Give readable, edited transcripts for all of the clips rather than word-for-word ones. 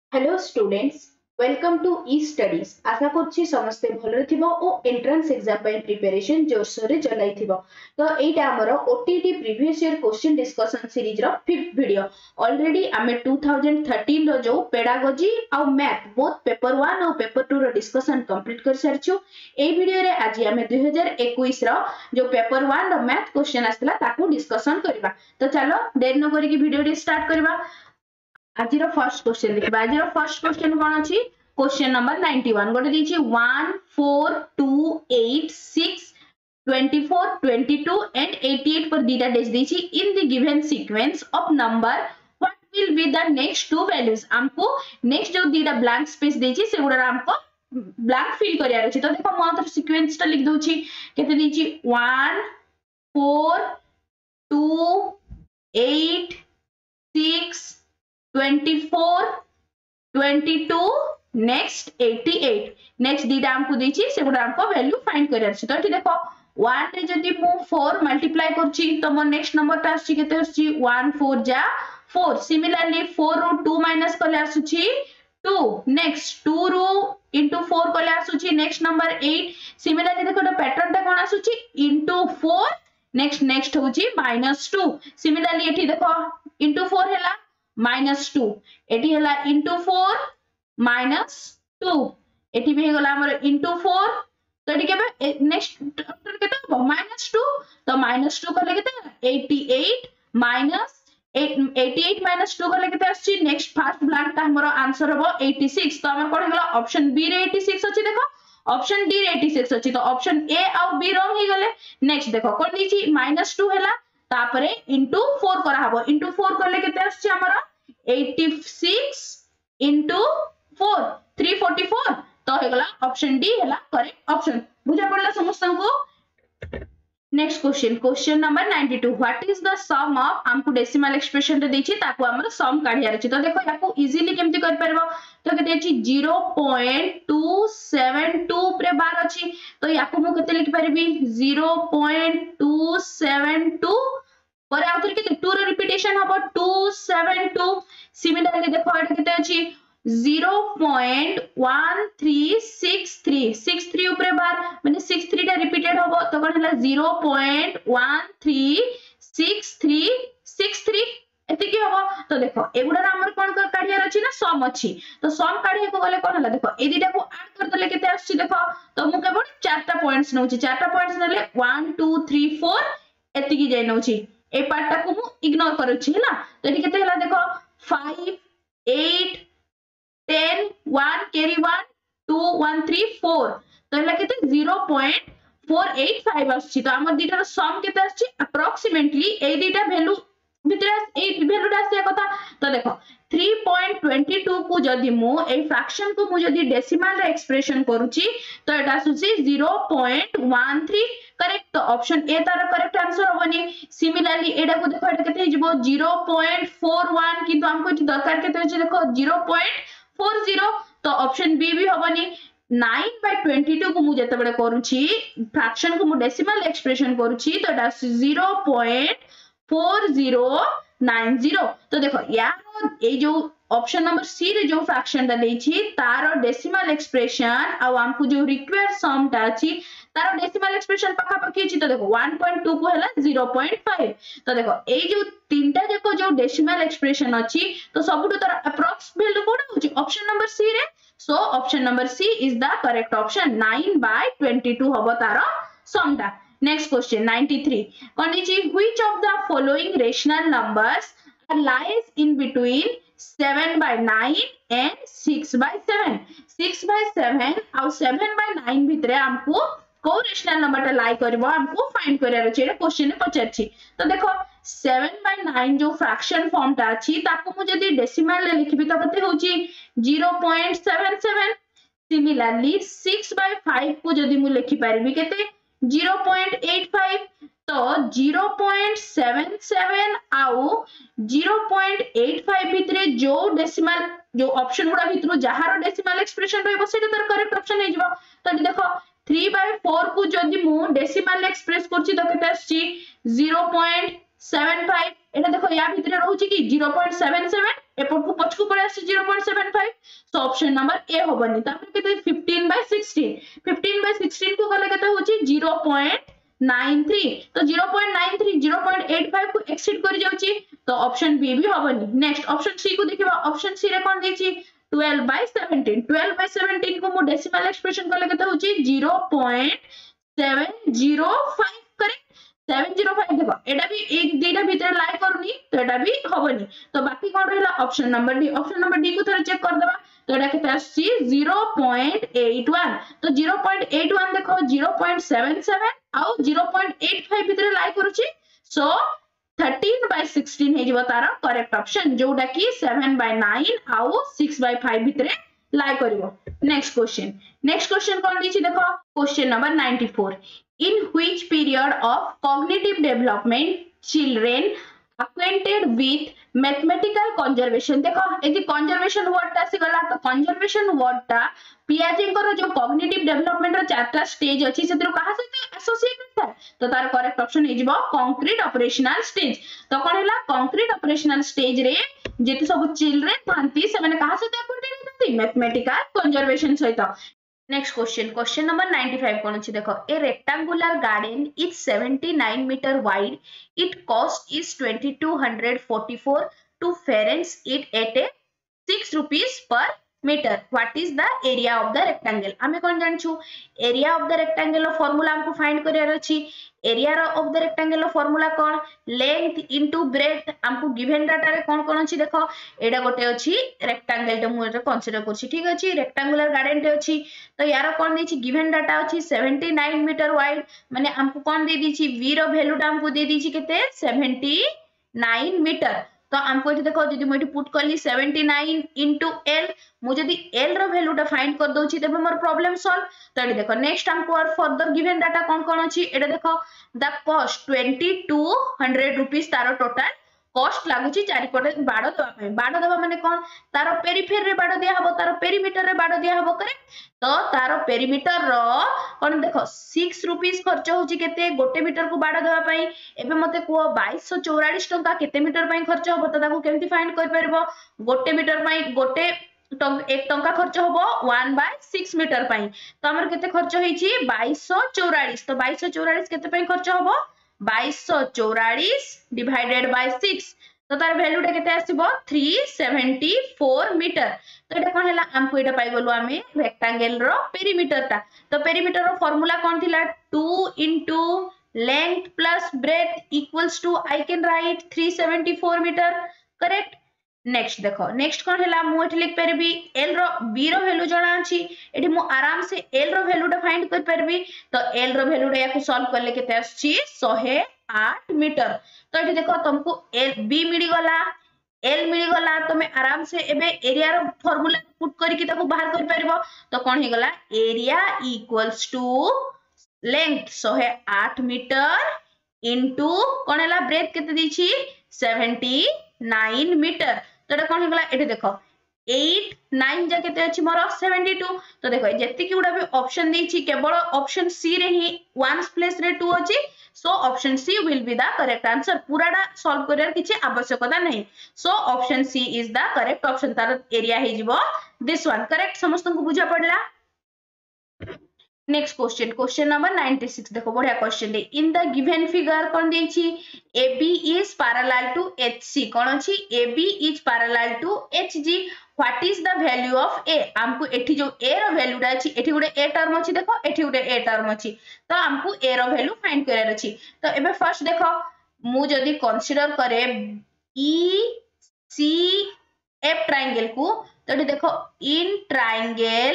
Hello students welcome to e studies आशा करछि समस्ते भलरे थिबो ओ एंट्रेंस एग्जाम पय प्रिपरेशन जोरसोर रे चलाई थिबो। तो एटा हमर OTET previous year question discussion series रो 5th वीडियो ऑलरेडी आमे 2013 रो जो पेडागोजी आ मैथ बोथ पेपर 1 और पेपर 2 रो डिस्कशन कंप्लीट कर सारछु। ए वीडियो रे आज आमे 2021 रो जो पेपर 1 रो मैथ क्वेश्चन आस्तला ताकू डिस्कशन करबा। तो चलो देर न करी की वीडियो रे स्टार्ट करबा। आज फर्स्ट क्वेश्चन देखिबा। आज फर्स्ट क्वेश्चन कोन अछि? क्वेश्चन नंबर 91 गोटे दीची 1 4 2 8 6 24 22 and 88 पर दीटा डेज दीची in the given sequence of number what will be the next two values. हमको नेक्स्ट जो दीटा ब्लैंक स्पेस दीची से गुडा हमको ब्लैंक फिल करियार अछि। तो देखो म तो सीक्वेंस ता लिख दोची केते दीची 1 4 2 8 6 24 22 नेक्स्ट 88 नेक्स्ट दीटा हमको देछि से गुडा हमको वैल्यू फाइंड करियार अछि। तो एठी देखो 1 रे जदी मु 4 मल्टीप्लाई करछि तो मोर नेक्स्ट नंबर ता आछि केते आछि 1 4 जा 4। सिमिलरली 4 रो 2 माइनस करले आछि 2 नेक्स्ट 2 रो इनटू 4 करले आछि नेक्स्ट नंबर 8। सिमिलरली देखो तो पैटर्न ता कोन आछि इनटू 4 नेक्स्ट होछि -2। सिमिलरली एठी देखो इनटू 4 हैला -2 एटी हला into 4 -2 एटी भी गला हमर into 4। तो एटी केबे नेक्स्ट टर्म केते हो -2 तो -2 करले केते 88 88 -2 करले केते आछि नेक्स्ट फर्स्ट ब्लैंक ता हमर आंसर हो 86। तो हमर कोन गला ऑप्शन बी रे 86 अछि। देखो ऑप्शन डी रे 86 अछि तो ऑप्शन ए और बी रॉन्ग ही गले। नेक्स्ट देखो कोन दीची -2 हैला तापरे into 4 करा हबो into 4 करले केते आछि हमर 86 into 4 344। तो हेगला ऑप्शन डी हैला करेक्ट ऑप्शन। बुझा पड़ला समस्त को। Next question question number 92 what is the sum of हमको डेसिमल एक्सप्रेशन रे देछि ताको हमर सम काढियार अछि। तो देखो याको इजीली केमति कर परबो तो केते अछि 0.272 प्रे बार अछि। तो याको मु केते लिख परबी 0.272 पर आउथर केते 2 रो रिपीटेशन हबो 272। सिमिलरली देखो एटा केते अछि 0.1363 ऊपर बार माने 63 टा रिपीटेड हबो तो कोन हला 0.136363 एते की हबो। तो देखो एगुडा हमर कोन कर काढियार अछि ना सम अछि। तो सम काढिया को गले कोन हला देखो ए दिटा को ऐड कर देले केते आछि देखो। तो मु केवल चारटा पॉइंट्स नउछि चारटा पॉइंट्स नेले 1 2 3 4 एते की जाय नउछि ए पार्ट टा को मु इग्नोर करछि हैला। तो एटी केते हला देखो 5 8 10 1 carry 1 2 1 3 4 तो हला केते 0.485 आछि। तो हमर दीटार सम केते आछि अप्रोक्सीमेटली ए दीटा वैल्यू भितरे ए वैल्यू टा आसे कथा। तो देखो 3.22 को जदी मु ए फ्रैक्शन को मु जदी डेसिमल रे एक्सप्रेशन करूची तो एटा आसुची 0.13 करेक्ट। तो ऑप्शन ए तार करेक्ट आंसर होबनी। सिमिलरली एडा को देखो एटा केते हिजबो 0.41 किंतु हमको दरकार केते होची देखो 0.40 तो ऑप्शन बी भी होबनी। 9/22 को मु जते बडे करूची फ्रैक्शन को मु डेसिमल एक्सप्रेशन करूची तो एटा 0.4090। तो देखो यार ए जो ऑप्शन नंबर सी रे जो फ्रैक्शन दा देछि तारो डेसिमल एक्सप्रेशन आ हमको जो रिक्वायर्ड सम ता अछि तारो डेसिमल एक्सप्रेशन पक्का पक्की अछि। तो देखो 1.2 को हैला 0.5। तो देखो ए जो तीनटा जेको जो डेसिमल एक्सप्रेशन अछि तो सबुटो तार अप्रोक्स वैल्यू कोन होछि ऑप्शन नंबर सी रे। So option number C is the correct option 9/22 हबो तारो सम दा। Next question 93 Kondichi which of the following rational numbers lies in between 7/9 and 6/7 6/7 और 7/9 भितरे हमको को रेशनल नंबर टा लाई करबो हमको फाइंड करियार अछि। ए क्वेश्चन में पचारछि। तो देखो 7/9 जो फ्रैक्शन फॉर्म ता अछि ताको मु जदी डेसिमल ले लिखबी तो कते होछि 0.77। सिमिलरली 6/5 को जदी मु लिखि परबी केते 0.85 तो 0.77 आउ 0.85 भितरे जो डेसिमल जो ऑप्शन गुडा भितरो जहार डेसिमल एक्सप्रेशन रहबो सेटा तर करेक्ट ऑप्शन हे जिवो। तो देखो 3/4 को जदी मु डेसिमल एक्सप्रेस करछि तो केते आछि 0.75 एटा देखो या भितरे रहउछि कि 0.77 एपट को पछ को पड़े आछि 0.75 सो ऑप्शन नंबर ए होबनी तापर केते 15/16 को गले केते होची 0.93 तो 0.93 0.85 को एक्सीड कर जाउची तो ऑप्शन बी भी होबनी नेक्स्ट ऑप्शन सी को देखिबा ऑप्शन सी रे कोन देची 12/17 को मो डेसिमल एक्सप्रेशन को केते होची 0.705 करेक्ट 705 देखो एटा भी एक दुईटा भीतर लाई करूनी तो एटा भी होबनी तो बाकी कोन रहला ऑप्शन नंबर डी को थोड़ा चेक कर देबा तो एटा केते आसी 0.81 तो 0.81 देखो 0.77 आउ 0.85 भीतर लाई करूची सो 13/16 हे जीव तार करेक्ट ऑप्शन जोटा कि 7/9 आउ 6/5 भीतर लाई करिवो नेक्स्ट क्वेश्चन कोन दिछि देखो question number 94 in which period of cognitive development children acquainted with mathematical conservation देखो एकी conservation word ता सी गला तो conservation word ता पियाजे को जो cognitive development रो चारटा स्टेज अछि सेतिर कहा से एसोसिएटेड था तो तार करेक्ट ऑप्शन हे जिवो concrete operational stage तो कोन हैला concrete operational stage रे जेते सब चिल्ड्रन थांती से माने कहा से acquainted थांती mathematical conservation सहित नेक्स्ट क्वेश्चन नंबर 95 कोन अछि देखो a rectangular garden is 79 metre wide it cost is 2244 to fence it at a 6 rupees per metre what is the area of the rectangle हमें कोन जानछु एरिया ऑफ द रेक्टेंगल रो formula हमको find करियर अछि एरिया ऑफ द रेक्टेंगल रो formula कोन length into breadth हमको गिवन डाटा रे कोन अछि देखो एडा गोटे अछि रेक्टेंगल तो मु कंसीडर करछि ठीक अछि रेक्टेंगुलर गार्डन टे अछि तो यार कोन देछि गिवन डाटा अछि 79 मीटर वाइड माने हमको कोन दे दिछि v रो वैल्यू टा हमको दे दिछि केते 79 मीटर तो हमको एठी देखो जदी मोठी पुट करली 79 into l मु जदी l रो वैल्यू टा फाइंड कर दोछि तबे मोर प्रॉब्लम सॉल्व तो एठी देखो नेक्स्ट हमको और फर्दर गिवन डाटा कोन अछि एटा देखो द कॉस्ट 2200 रुपीस तारो टोटल कॉस्ट लागुची चारिपटे बाड़ दबा माने कोन तारो पेरिफेर रे बाड़ दिया हबो तारो पेरीमीटर रे बाड़ दिया हबो करेक्ट तो तारो पेरीमीटर रो कोन देखो 6 रुपीस खर्च होची केते गोटे मीटर को बाड़ दबा पई एबे मते को 2244 टंका केते मीटर पई खर्च हबो त ताको केमति फाइंड कर परबो गोटे मीटर पई गोटे एक टंका खर्च होबो 1/6 मीटर पई तो हमर केते खर्च होईची 2244 तो 2244 केते पई खर्च होबो 2244 डिवाइडेड बाय 6 तो तार वैल्यू टा केते आसीबो 374 मीटर तो एटा कोन हैला हमको एटा पाई गलो हमें रेक्टेंगल रो पेरीमीटर ता तो पेरीमीटर रो फार्मूला कोन थिला 2 into length plus breadth equals to I can write 374 metre correct next देखो नेक्स्ट कोन हैला मु एठी लिख परबी l रो b रो वैल्यू जणा अछि एठी मु आराम से l रो वैल्यू टा फाइंड कर परबी तो l रो वैल्यू टा याको सॉल्व करले केते आछि 108 मीटर तो एठी देखो तुमको l b मिली गला l मिली गला तो मैं आराम से एबे एरिया रो फार्मूला पुट करके ताको बाहर कर परबो तो कोन हे गला area equals to length 108 metre into कोन हैला ब्रेथ केते दिछि 79 मीटर तो एटा कोन हेगला एठी देखो 8 9 जा केते अछि मोर 72 तो देखो जत्ते कि उडा भी ऑप्शन देछि केवल ऑप्शन सी रे ही वंस प्लेस रे 2 अछि so option C will be the correct answer पूराडा सॉल्व करियर किछि आवश्यकता नहीं so option C is the correct option तार एरिया हे जिवो दिस वन करेक्ट समस्त को बुझा पड़ला नेक्स्ट क्वेश्चन नंबर 96 देखो बढ़िया क्वेश्चन दे इन द गिवन फिगर कोन देछि AB is parallel to HC कोन अछि AB is parallel to HG what is the value of A हमको एठी जो A रो वैल्यू दा अछि एठी गुडे A टर्म अछि देखो एठी गुडे A टर्म अछि तो हमको A रो वैल्यू फाइंड करर अछि तो एबे फर्स्ट देखो मु जदी कंसीडर करे ECF ट्रायंगल को तो एठी देखो इन ट्रायंगल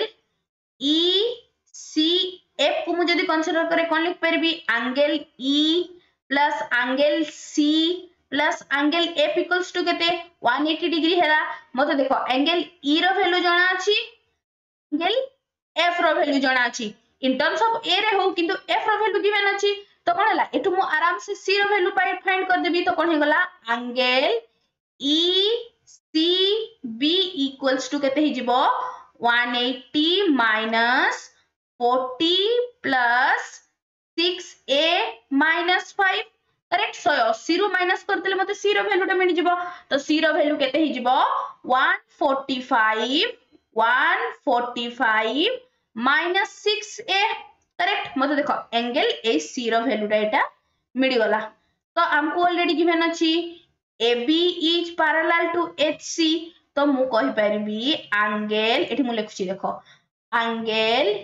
ECF को मु जदी कंसीडर करे कोन लिख परबी angle E plus angle C plus angle F equals to केते 180 डिग्री हैला मते देखो एंगल E रो वैल्यू जणा अछि एंगल F रो वैल्यू जणा अछि इन टर्म्स ऑफ A रे हो किंतु F रो वैल्यू गिवन अछि तो कोन हैला एठु मु आराम से C रो वैल्यू फाइंड कर देबी तो कोन हे गला एंगल ECB इक्वल्स टू केते हि जिवो 180 minus 40 plus 6A minus 5 correct 180 रो माइनस करतेले मते C रो वैल्यू टा मिल जिवो तो C रो वैल्यू केते हि जिवो 145 145 माइनस 6a करेक्ट मत देखो एंगल ए सी रो वैल्यूटा एटा मिल गला तो हमको ऑलरेडी गिवन अछि AB is parallel to HC तो मु कहि परबी एंगल एठी मु लिखछि देखो angle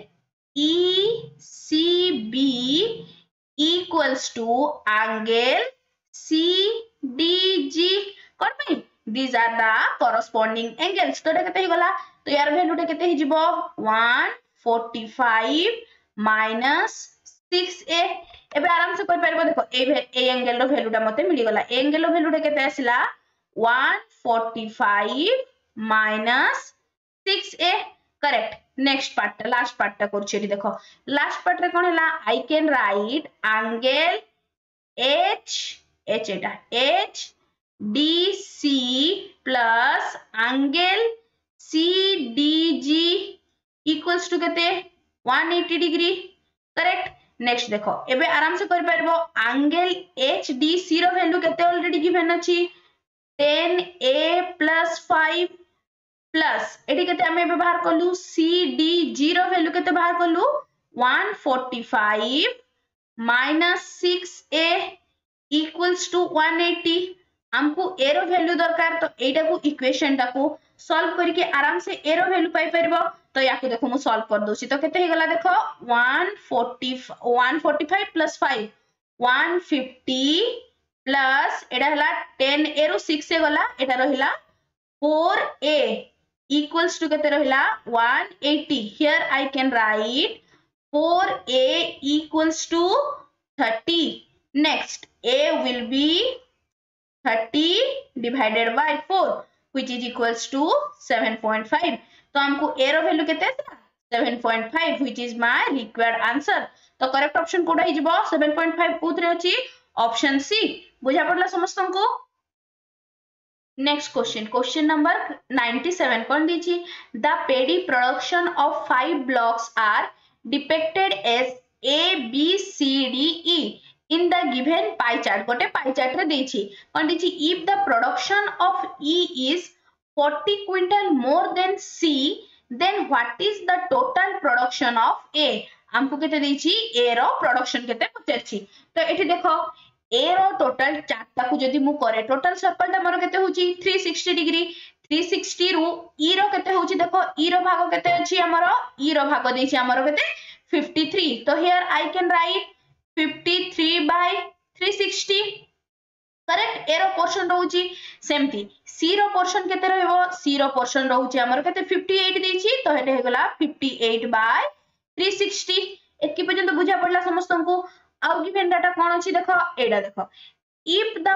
ECB equals to angle CDG कोन पे these are the corresponding angles तो केते ही गला तो यार वैल्यू टे केते ही जिवो 145 minus 6a एबे आराम से कर परबो देखो ए एंगल रो वैल्यू टा मते मिली गला एंगल रो वैल्यू टे केते आसिला 145 minus 6a correct next part last part करछि देखो लास्ट पार्ट रे कोन हला I can write angle H एटा H DC plus angle CDG equals to केते 180 डिग्री करेक्ट नेक्स्ट देखो एबे आराम से कर परबो एंगल HDC रो वैल्यू केते ऑलरेडी गिवन अछि 10a plus 5 प्लस एठी केते हमें व्यवहार करलु CDG रो वैल्यू केते बाहर करलु 145 minus 6a equals to 180 हमको ए रो वैल्यू दरकार तो एटा को इक्वेशन टा को सॉल्व करके आराम से ए रो वैल्यू पाई परबो तो याको देखो मु सॉल्व कर दोसी तो केते हे गला देखो 145 plus 5 150 प्लस एटा हला 10 ए रो 6 से गला एटा रहिला 4a equals to केते रहिला 180 here I can write 4a equals to 30 next a will be 30 divided by 4 which is equals to 7.5 तो हमको a रो वैल्यू केते 7.5 which is my required answer तो करेक्ट ऑप्शन कोडा ही जिवो 7.5 कोथरे अछि ऑप्शन सी बुझा पड़ला समस्त को नेक्स्ट क्वेश्चन नंबर 97 कोन दिछि the paddy production of 5 blocks are depicted as A B C D E in the given pie chart गोटे pie chart रे देछि कोन दिछि if the production of E is 40 quintal more than C then what is the total production of A हमको केते देछि A row production केते पचछि तो एठी देखो A रो टोटल चार्ट को जदी मु करे टोटल सर्कल ता मोर केते होछि 360 डिग्री 360 रु E रो केते होछि देखो E रो भाग केते अछि हमरो E रो भाग देछि हमरो केते 53 तो here I can write 53 by 360 correct A रो पोर्शन रहउची सेमती C रो पोर्शन केते रहबो C रो पोर्शन रहउची हमर केते 58 देछि तो हेटे हे गला 58 by 360 एकी पर्यंत बुझा पड़ला समस्त को आउ गिवन डाटा कोन अछि देखो एडा देखो if the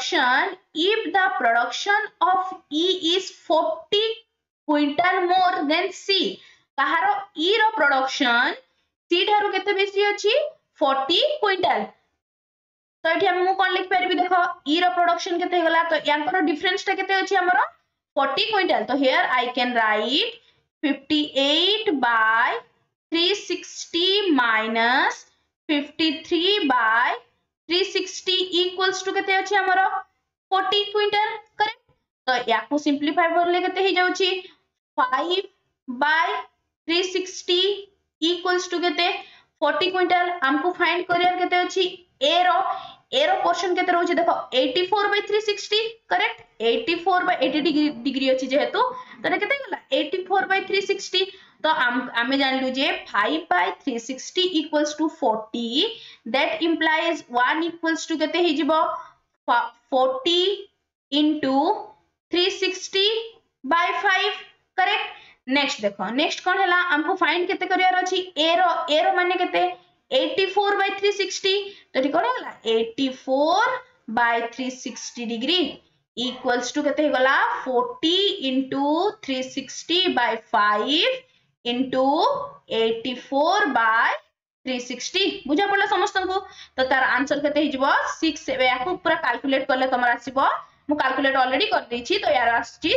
production of E is 40 quintal more than C कहारो E रो प्रोडक्शन C ठारो केते बेसी अछि 40 क्विंटल तो एठी हम कोन लिख परबी देखो E रो प्रोडक्शन केते गला तो यांकर डिफरेंस ता केते अछि हमरो 40 क्विंटल तो here I can write 58 by 360 minus 53 by 360 equals to केते अछि हमरो 40 क्विंटल करेक्ट तो याको सिंपलीफाई करले केते ही जाउची 5 by 360 equals to केते 40 क्विंटल हमको फाइंड करियर केते अछि ए रो पोर्शन केते रहउची देखो 84 by 360 करेक्ट 84 by 80 डिग्री अछि जेहेतु तो केते गला 84 by 360 तो आमे जानलु जे 5 by 360 equals to 40 that implies 1 equals to केते हि जिवो 40 into 360 by 5 करेक्ट नेक्स्ट देखो नेक्स्ट कोन हला हमको फाइंड केते करियर अछि ए रो माने केते 84 by 360 तो ठीक कोन हला 84 by 360 डिग्री equals to केते गला 40 into 360 by 5 into 84 by 360 बुझा पड़ला समस्त को तो तार आंसर केते हि जिवो 6 याको पूरा कैलकुलेट करले तमरा आसीबो मु कैलकुलेट ऑलरेडी कर देछि तो यार आछि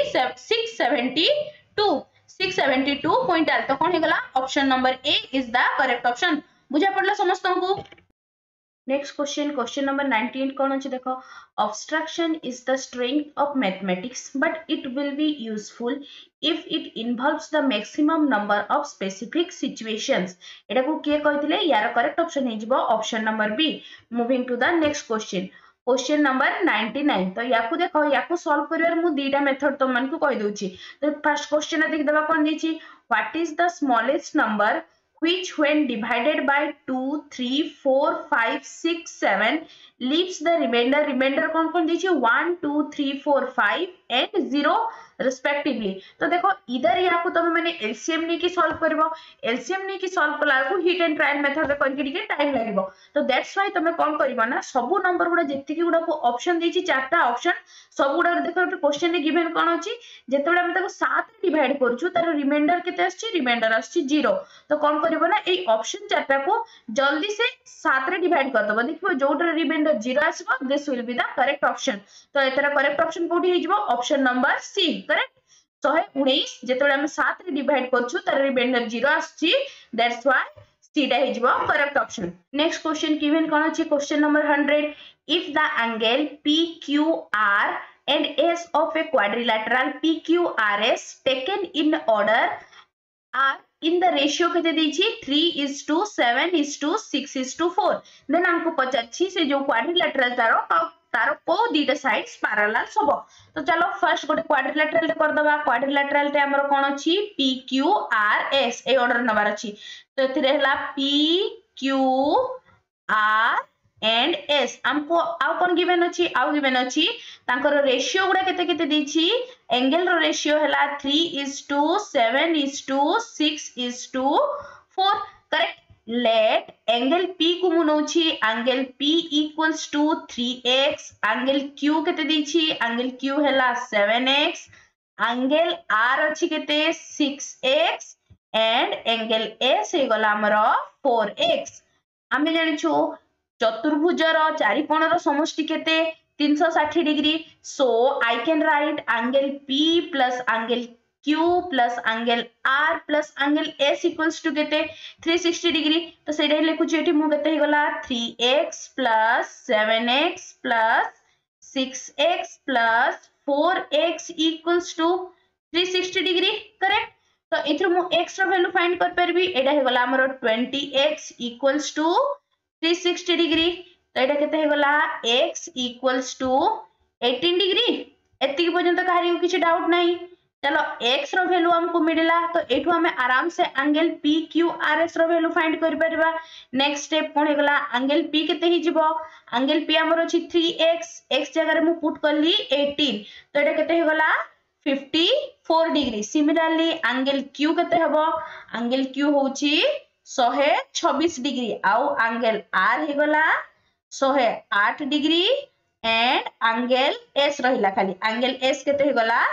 672 क्विंटल तो कोन हे गला option number A is the correct option बुझा पड़ला समस्त को। नेक्स्ट क्वेश्चन नंबर 98 कौन अच्छे देखो obstruction is the strength of mathematics but it will be useful if it involves the maximum number of specific situations एटा को किए कहथिले यार करेक्ट ऑप्शन हे जिवो option number B moving to the next question number 99 तो याकू देखो याकू solve career मु दीटा method तो मन को कहि दोची तो फर्स्ट क्वेश्चन देख देबा कोन दीची what is the smallest number which when divided by 2, 3, 4, 5, 6, 7 leaves the remainder कौन दीजिए 1, 2, 3, 4, 5 and 0 respectively तो देखो इधर यहाँ को तुम मैंने एलसीएम नहीं की सॉल्व करिवो एलसीएम नहीं की सॉल्व कला को हिट एंड ट्रायल मेथड रे करके टिके टाइम लागिवो तो दैट्स व्हाई तुम कोन करिवो ना सब नंबर गुडा जेति की गुडा को ऑप्शन देछि चारटा ऑप्शन सब गुडा देखो क्वेश्चन रे गिवन कोन अछि जेतेबेला हम ताको 7 रे डिवाइड करछु तार रिमाइंडर केते आछि रिमाइंडर आछि 0 तो कोन करिवो ना ए ऑप्शन चारटा को जल्दी से 7 रे डिवाइड कर दबो देखिबो जोटर रिमाइंडर 0 आसीबो this will be the correct option तो एतरा करेक्ट ऑप्शन कोठी हिजबो ऑप्शन नंबर सी करेक्ट 119 जेतेबेला हम 7 रे डिवाइड करछु तार रिमाइंडर 0 आछि दैट्स व्हाई सीटा हिजबो correct option next question given कोन अछि question number 100 if the angle PQR and S of a quadrilateral PQRS taken in order are in the ratio केते देछि 3:7:6:4 देन हमको पचाछि से जो क्वाड्रिलेटरल तारो को दीटा साइड्स पैरेलल सबो तो चलो फर्स्ट गोटे क्वाड्रिलेटरल रे कर दबा क्वाड्रिलेटरल रे हमर कोन अछि PQRS ए ऑर्डर नंबर अछि तो एथिरे हला PQR and S हमको आउ कोन गिवन अछि आउ गिवन अछि तांकर रेशियो गुडा केते केते देछि एंगल रो रेशियो हला 3:7:6:4 करेक्ट लेट एंगल P को मुनौछि angle P equals to 3x angle Q केते देछि एंगल Q हला 7x एंगल R अछि केते 6x एंड एंगल S हे गला हमरो 4x हमें जानिछु चतुर्भुजर चारिकोणर समष्टि केते 360 degree so I can write angle P plus angle Q plus angle R plus angle S equals to केते 360 डिग्री तो सेडे लिखु जेठी मु केते हिगला 3x plus 7x plus 6x plus 4x equals to 360 degree correct तो इथरो मु x रो वैल्यू फाइंड कर परबी एडा हिगला हमरो 20x इक्वल्स टू 360 डिग्री तो एटा केते हेगला x इक्वल्स टू 18 डिग्री एति पर्यंत काहरी किछि डाउट नाही चलो x रो वैल्यू हमको मिलला तो एठू हमें आराम से एंगल PQRS रो वैल्यू फाइंड कर परबा नेक्स्ट स्टेप कोन हेगला एंगल P केते हि जिवो एंगल P हमर अछि 3x x जगह रे मु पुट करली 18 तो एटा केते हेगला 54 डिग्री सिमिलरली एंगल Q केते हबो एंगल Q होछि 126 डिग्री आउ एंगल R हे गला 108 डिग्री एंड एंगल S रहिला खाली एंगल S केते हे गला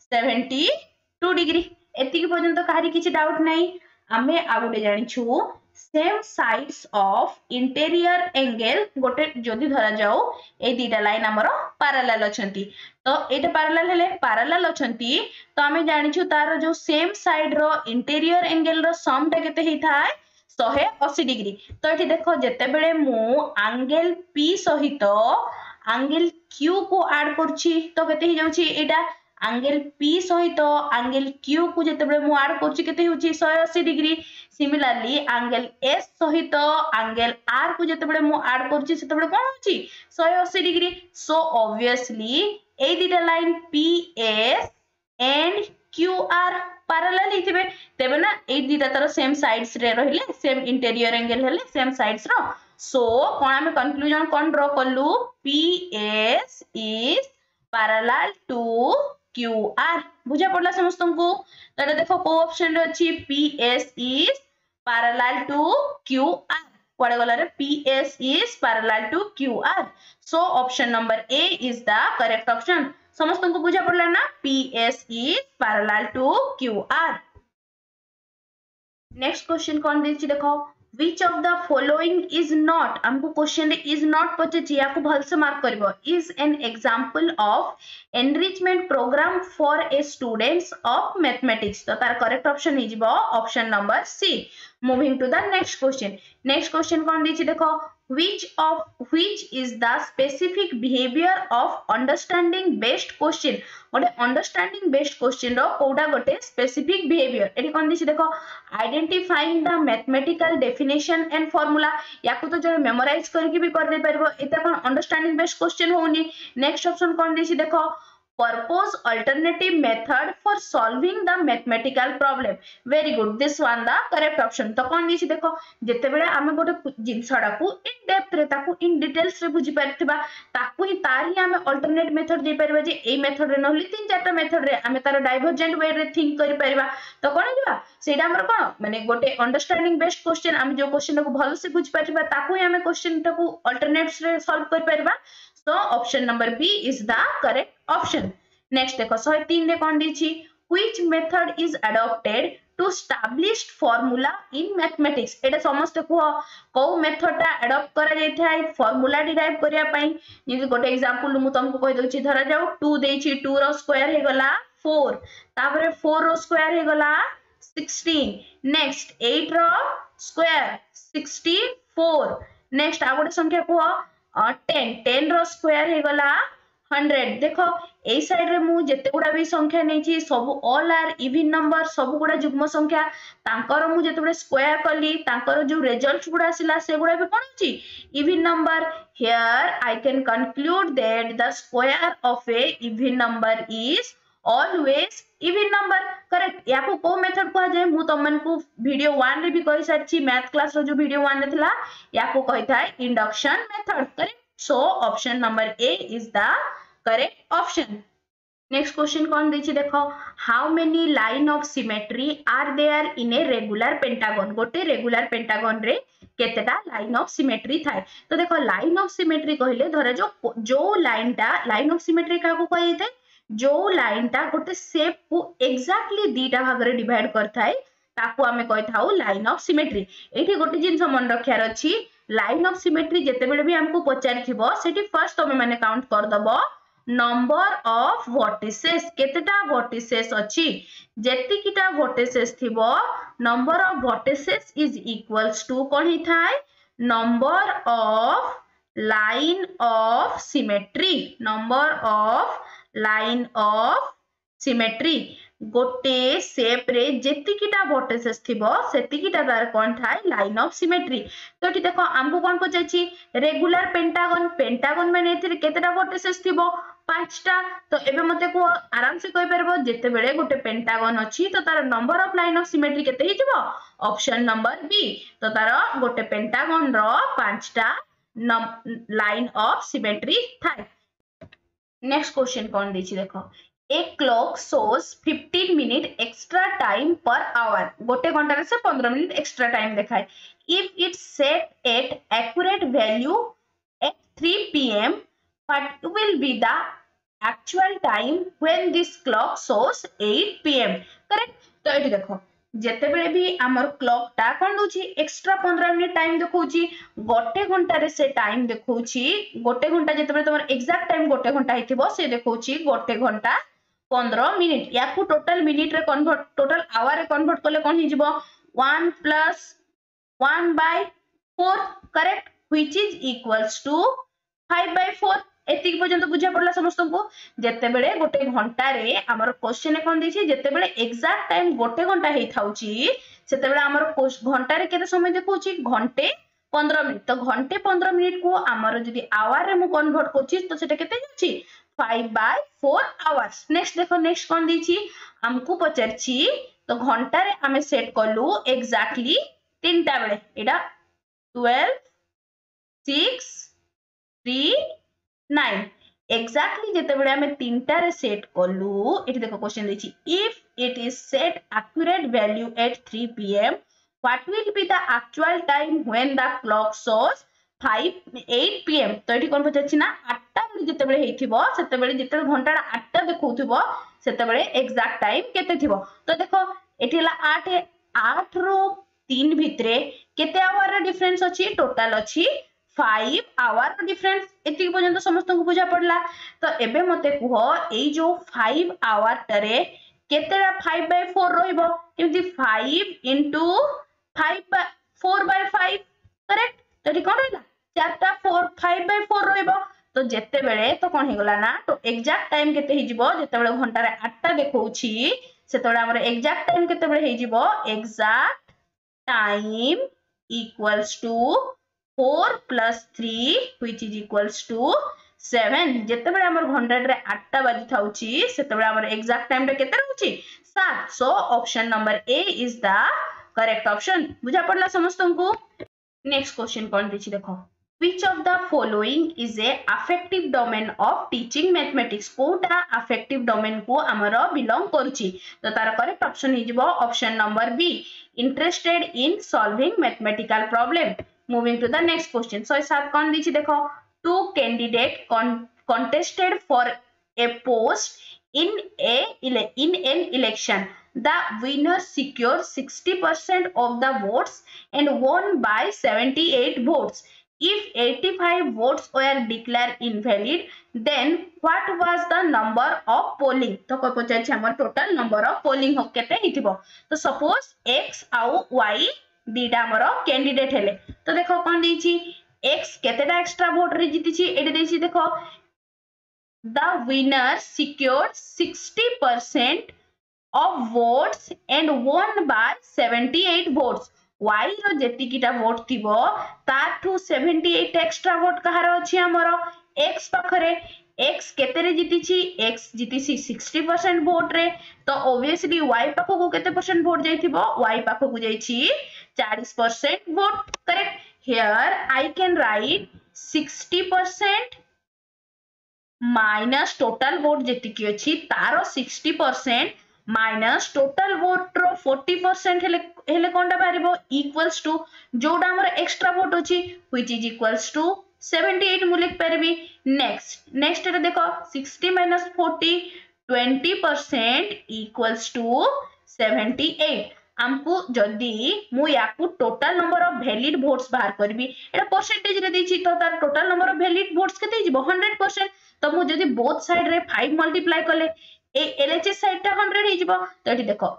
72 डिग्री एतिक पर्यंत काहरी किछि डाउट नाही हमें आगुडे जानिछु same sides of interior angle गोटे जदी धरा जाओ ए दीटा लाइन हमरो पैरेलल अछंती तो एटा पैरेलल हेले पैरेलल अछंती तो हमें जानिछु तार जो सेम साइड रो इंटीरियर एंगल रो सम टा केते हे थाए 180 डिग्री तो ये देखो जेते बेले मु एंगल P सहित एंगल Q को ऐड करछि तो केते hi जाउछि एटा एंगल P सहित एंगल Q को जेते बेले मु ऐड करछि केते होछि 180 डिग्री सिमिलरली एंगल S सहित एंगल R को जेते बेले मु ऐड करछि सेते बेले कोन होछि 180 डिग्री सो ऑब्वियसली ए दीटा line PS and QR parallel हिथिबे तेबे ना ए दीटा तर सेम साइड्स रे रहिले सेम इंटीरियर एंगल हेले सेम साइड्स रो सो कोन हम कंक्लूजन कोन ड्रा करलु PS is parallel to QR बुझा पड़ला समस्तन को तो देखो को ऑप्शन रे अछि PS is parallel to QR कोडे गला रे PS is parallel to QR so option number A is the correct option समस्तन को बुझा पड़ला ना PS is parallel to QR next question कोन देछि देखो which of the following is not हमको क्वेश्चन रे is not पचे या को भल से मार्क करबो is an example of enrichment program for a students of mathematics तो तार करेक्ट ऑप्शन हिजबो option number C moving to the next question कोन देछि देखो which is the specific behavior of understanding based question गोटे understanding based question रो कोडा गोटे स्पेसिफिक बिहेवियर एठी कोन दिछि देखो identifying the mathematical definition and formula याकू तो जो मेमोराइज करके भी कर दे परबो एता कोन अंडरस्टैंडिंग बेस्ड क्वेश्चन होनी नेक्स्ट ऑप्शन कोन दिछि देखो propose alternative method for solving the mathematical problem very good this one the correct option तो कोन दिछि देखो जेते बेले आमे गोटे जिंसडा को इन डेप्थ रे ताकू इन डिटेल्स रे बुझी परथिबा ताकू ही तार ही आमे अल्टरनेट मेथड दे परबा जे एई मेथड रे नहली तीन चारटा मेथड रे आमे तार डाइवर्जेंट वे रे थिंक करि परबा तो कोन दिबा सेडा हमर कोन माने गोटे अंडरस्टैंडिंग बेस्ड क्वेश्चन आमे जो क्वेश्चन को भलो से बुझ परथिबा ताकू ही आमे क्वेश्चन को अल्टरनेट्स रे सॉल्व कर परबा so option number B is the correct option next देखो 103 रे कोन दिछि which method is adopted to establish formula in mathematics एटा समस्त को को मेथड ता अडॉप्ट करा जाय थाय फार्मूला डिराइव करिया पई जे गोटे एग्जांपल मु तुमको कहि दोछि धरा जाऊ 2 देछि 2 रो स्क्वायर हे गला 4 तापरे 4 रो स्क्वायर हे गला 16 नेक्स्ट 8 रो स्क्वायर 64 नेक्स्ट आ गोटे संख्या को 10 रो स्क्वायर हे गला 100 देखो ए साइड रे मु जते गुडा भी संख्या नै छी सब ऑल आर इवन नंबर सब गुडा जुग्म संख्या तांकर मु जते गुडा स्क्वायर करली तांकर जो रिजल्ट गुडा आसिला से गुडा भी कोन छी even number here I can conclude that the square of a even number is always even number correct याको को मेथड को जाय मु तमन को वीडियो 1 रे भी कहि सारछि मैथ क्लास रो जो वीडियो 1 रे थिला याको कहिथाय induction method correct so option number A is the correct option next question kon dechi dekho how many line of symmetry are there in a regular pentagon gote regular pentagon रे केतेटा line of symmetry थाए तो देखो line of symmetry कहले धरा जो line of symmetry का को कहि थे जो लाइन ता गोटे शेप को एक्जेक्टली दीटा भाग रे डिवाइड करथाय ताकू हमें कहि थाउ लाइन ऑफ सिमेट्री एठी गोटे जिंस मन रखियार अछि लाइन ऑफ सिमेट्री जेते बेले भी हमको पचारिथिबो सेठी फर्स्ट तमे माने काउंट कर दबो नंबर ऑफ वर्टिसेस केतेटा वर्टिसेस अछि जेतिकिटा वर्टिसेस थिबो number of vertices is equals to कोन ही थाय number of line of symmetry number of line of symmetry गोटे शेप रे जेतिकिटा वर्टिसेस थिबो सेतिकिटा तार कोन थाय लाइन ऑफ सिमेट्री तो एठी देखो हमको कोन पचाछि रेगुलर पेंटागन माने एथिरे केतेटा वर्टिसेस थिबो 5टा तो एबे मते को आराम से कहि परबो जेते बेले गोटे पेंटागन अछि तो तार number of line of symmetry केते हिजिबो ऑप्शन नंबर बी तो तार गोटे पेंटागन रो 5टा लाइन ऑफ सिमेट्री थाय नेक्स्ट क्वेश्चन कोन देछि देखो A clock shows 15 minute extra time per hour गोटे घंटा रे से 15 मिनिट एक्स्ट्रा टाइम देखाय if it's set at accurate value at 3 pm what will be the actual time when this clock shows 8 pm करेक्ट तो एठी देखो जेते बेले भी हमर क्लॉक ता कोन दोची एक्स्ट्रा 15 मिनिट टाइम देखौची गोटे घंटा रे से टाइम देखौची गोटे घंटा जेते बेले तमर एग्जैक्ट टाइम गोटे घंटा हिथिबो से देखौची गोटे घंटा 15 मिनिट याकू टोटल मिनिट रे कन्वर्ट टोटल आवर रे कन्वर्ट करले कोन हिजिबो 1 + 1/4 correct which is equals to 5/4 एतिक पर्यंत बुझा पड़ला समस्त को जेते बेले गोटे घंटा रे हमर क्वेश्चन कोन दिछि जेते बेले एग्जैक्ट टाइम गोटे घंटा हेइ थाउची सेते बेले हमर घंटा रे केते समय देखौची घंटे 15 मिनिट तो घंटे 15 मिनिट को हमर जदी आवर रे मु कन्वर्ट करछि तो सेटा केते जाछि 5/4 hours नेक्स्ट देखो नेक्स्ट कोन दिछि हमको पचरछि तो घंटा रे हमें सेट करलु एग्जैक्टली 3टा बेले एडा 12 6 3 9 एग्जैक्टली जेते बेले हमें 3टा रे सेट करलु एठी देखो क्वेश्चन दिछि if it is set accurate value at 3 pm what will be the actual time when the clock shows 8 pm तो एठी कोन पचछि ना 8टा बेले जेते बेले हेइथिबो सेते बेले जेते घंटा 8टा देखौथिबो सेते बेले एग्जैक्ट टाइम केते थिबो तो देखो एठी ला 8 रो 3 भितरे केते आवर रे डिफरेंस अछि टोटल अछि 5 आवर डिफरेंस एति पर्यंत समस्त को बुझा पड़ला तो एबे मते कुहो एई जो 5 आवर तरे केतेरा 5/4 रहइबो केमति 5 * 5/4/5 करेक्ट तो एठी कोन रहला चारटा 4 5/4 रहइबो तो जेते बेले तो कोन हेगला ना तो एग्जैक्ट टाइम केते हिजिबो जेते बेले घंटा रे 8टा देखौछि सेतोडा हमर एग्जैक्ट टाइम केते बेले हिजिबो exact time equals to 4 plus 3 which is equals to 7 जेते बेले हमर घंटा रे 8टा बाजी थाउची सेते बेले हमर एग्जैक्ट टाइम रे केते रहउची 7 so option number A is the correct option बुझा पड़ला समस्तंकु नेक्स्ट क्वेश्चन कोन दिछि देखो which of the following is a affective domain of teaching mathematics Kota affective domain को हमरो belong करूची तो तार करेक्ट ऑप्शन हिजबो option number B interested in solving mathematical problem moving to the next question so सात कोन दिछि देखो two candidate contested for a post in an election the winner secured 60% of the votes and won by 78 votes if 85 votes were declared invalid then what was the number of polling तो को पचाछि हमर total number of polling हो केते हिथिबो तो suppose x आउ y दीटा हमर कैंडिडेट हेले तो देखो कोन दिछि x केतेटा एक्स्ट्रा वोट रे जितिछि एडे दिछि देखो the winner secured 60% of votes and won by 78 votes y रो जेतिकीटा वोट थिबो ताठू 78 एक्स्ट्रा वोट कहार अछि हमरो x पाखरे x केते रे जितिछि x जितिछि 60% वोट रे तो ऑब्वियसली y पाखो को केते परसेंट वोट जाइथिबो y पाखो को जाइछि 40% vote correct here I can write 60% minus total vote जेतिकी अछि तारो 60% माइनस टोटल वोट रो 40% हेले कोनटा बारिबो इक्वल्स टू जोडा हमर एक्स्ट्रा वोट अछि व्हिच इज इक्वल्स टू 78 मु लिख परबी नेक्स्ट रे देखो 60 माइनस 40 20% इक्वल्स टू 78 हमको जदी मु याकू total number of valid votes बाहर करबी एटा परसेंटेज रे देछि तो तार total number of valid votes केते जिवो 100% तो मु जदी बोथ साइड रे 5 मल्टीप्लाई करले ए एलएचएस साइड टा 100 हे जिवो तो एठी देखो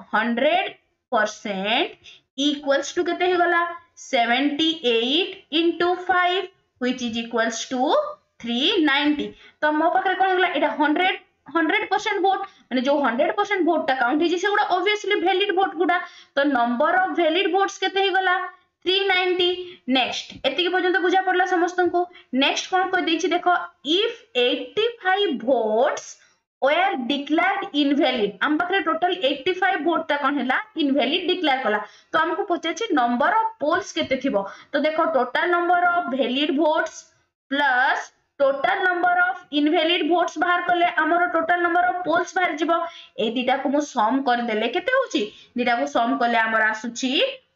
100% इक्वल्स टू केते हे गला 78 into 5 which is equals to 390 तो मो पाखरे कोन गला एटा 100% वोट माने जो 100% वोट टा काउंट हिजे सेगुडा ऑब्वियसली वैलिड वोट गुडा तो नंबर ऑफ वैलिड वोट्स केते हे गला 390 नेक्स्ट एतिके पर्यंत बुझा पड़ला समस्तन को नेक्स्ट कोन को देछि देखो if 85 votes were declared invalid हम पाखरे टोटल 85 वोट ता कोन हैला इनवैलिड डिक्लेयर कला तो हमको पूछे नंबर ऑफ पोल्स केते थिबो तो देखो total number of valid votes plus total number of invalid votes बाहर करले हमरो टोटल नंबर ऑफ पोल्स बाहर जिवो ए दीटा को मु सम कर देले केते होची दीटा को सम करले हमर आसुची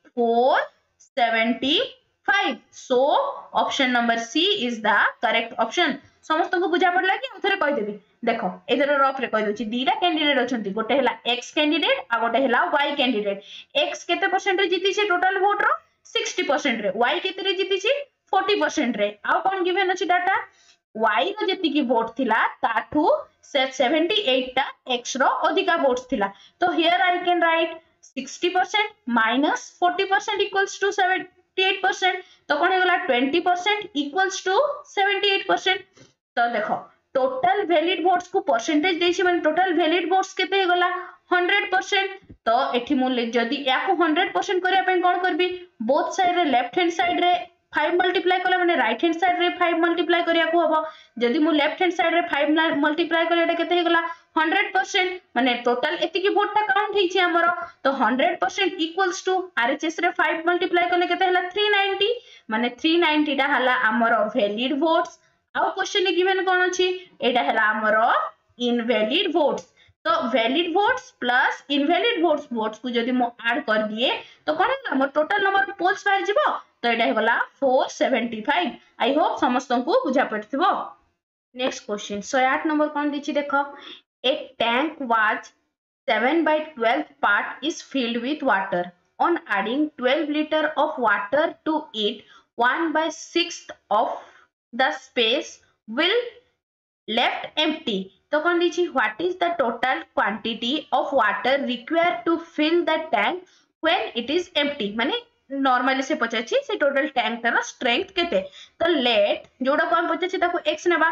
475 so option number C is the correct option समस्त को बुझा पड़ला कि उथरे कहि देबी देखो एथर रफ रे कहि दोची दीटा कैंडिडेट अछंती गोटे हैला x कैंडिडेट आ गोटे हैला y कैंडिडेट x केते परसेंट रे जीती छे टोटल वोट रो 60% रे y केते रे जीती छे 40% रे आ कोन गिवन अछि डाटा y रो जेति की वोट थिला ताठू 78 टा x रो अधिका वोट्स थिला तो here I can write 60% minus 40% equals to 78% तो कोन हेगला 20% equals to 78% तो देखो टोटल वैलिड वोट्स को परसेंटेज देछि माने टोटल वैलिड वोट्स केते हेगला 100% तो एठी मु जदी या को 100% करिया पे कोन करबी बोथ साइड रे लेफ्ट हैंड साइड रे 5 मल्टीप्लाई कला माने राइट हैंड साइड रे 5 मल्टीप्लाई करिया को हबो जदी मु लेफ्ट हैंड साइड रे 5 मल्टीप्लाई करले एटा केते हेगला 100% माने टोटल एति की वोट टा काउंट हिछि हमरो तो 100% इक्वल्स टू आरएचएस रे 5 मल्टीप्लाई करले केते हला 390 माने 390 टा हला हमरो वैलिड वोट्स आउ क्वेश्चन गिवन कोन अछि एटा हला हमरो इनवैलिड वोट्स तो valid votes plus invalid votes को जदी मो ऐड कर दिए तो कोन हला हमर टोटल नंबर पोल्स बाहर जिवो तो एटा हला 475 आई होप समस्तन को बुझा पड़थिबो नेक्स्ट क्वेश्चन 108 नंबर कोन दिछि देखो a tank was 7/12 part is filled with water on adding 12 liter of water to it 1/6 of the space will left empty तो कौन दीची what is the total quantity of water required to fill the tank when it is empty माने normally से पचाची से total tank तार strength केते तो लेट जोड़ा को हम पचाची ताको x नेबा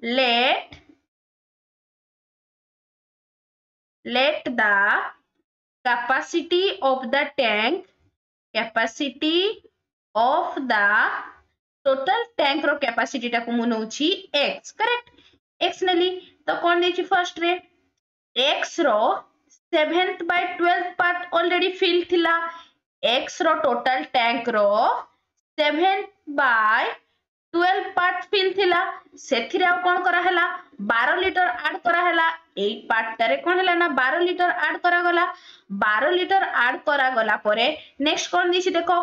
let the capacity of the tank total tank row capacity टा को मु नउची x करेक्ट x नेली तो कोन देची फर्स्ट रे x रो 7th by 12th part already fill थिला x रो टोटल टैंक रो 7th by 12 पार्ट फिल थिला सेथिरे आ कोन करा हला 12 लीटर ऐड करा हला ए पार्ट टारे कोन हला ना 12 लीटर ऐड करा गला 12 लीटर ऐड करा गला परे नेक्स्ट कोन दिछि देखो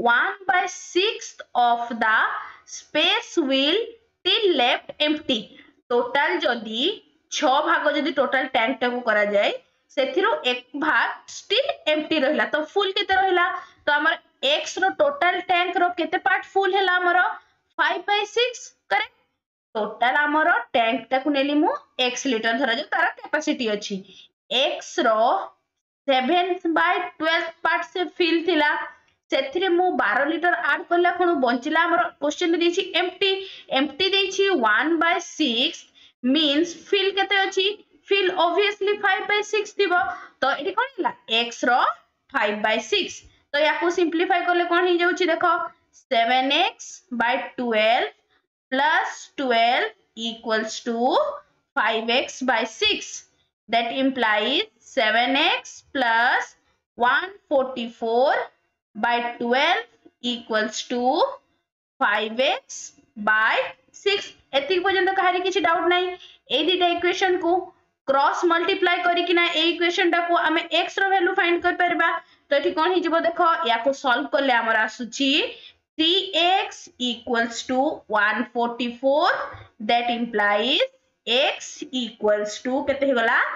1/6 of the space will still left empty total जदी 6 भाग जदी टोटल टैंक टा को करा जाय सेथिरो एक भाग स्टिल एम्प्टी रहला तो फुल केते रहला तो हमर x रो टोटल टैंक रो केते पार्ट फुल हैला हमर 5/6 करेक्ट टोटल हमर टैंक टा को नेली मु x लीटर धरा जो तारा कैपेसिटी अछि x रो 7th by 12th पार्ट से फिल थिला सेथिरे मु 12 लीटर ऐड करला कोन बंचिला हमर क्वेश्चन देछि एम्प्टी देछि 1/6 मींस फिल केते अछि फिल ऑब्वियसली 5/6 दिबो तो एठी कोन हला x रो 5/6 तो याको सिंपलीफाई करले कोन ही जाउछि देखो 7x by 12 plus 12 equals to 5x by 6 that implies 7x plus 144 by 12 equals to 5x by 6 एतिक पर्यंत कहारी किछि डाउट नाही ए दिटा इक्वेशन को क्रॉस मल्टीप्लाई करी कि ना ए इक्वेशन टा को हमें x रो वैल्यू फाइंड कर परबा तो एठी कोन हि जिवो देखो या को सॉल्व करले हमर आसुची 3x equals to 144 that implies x equals to केते हे गला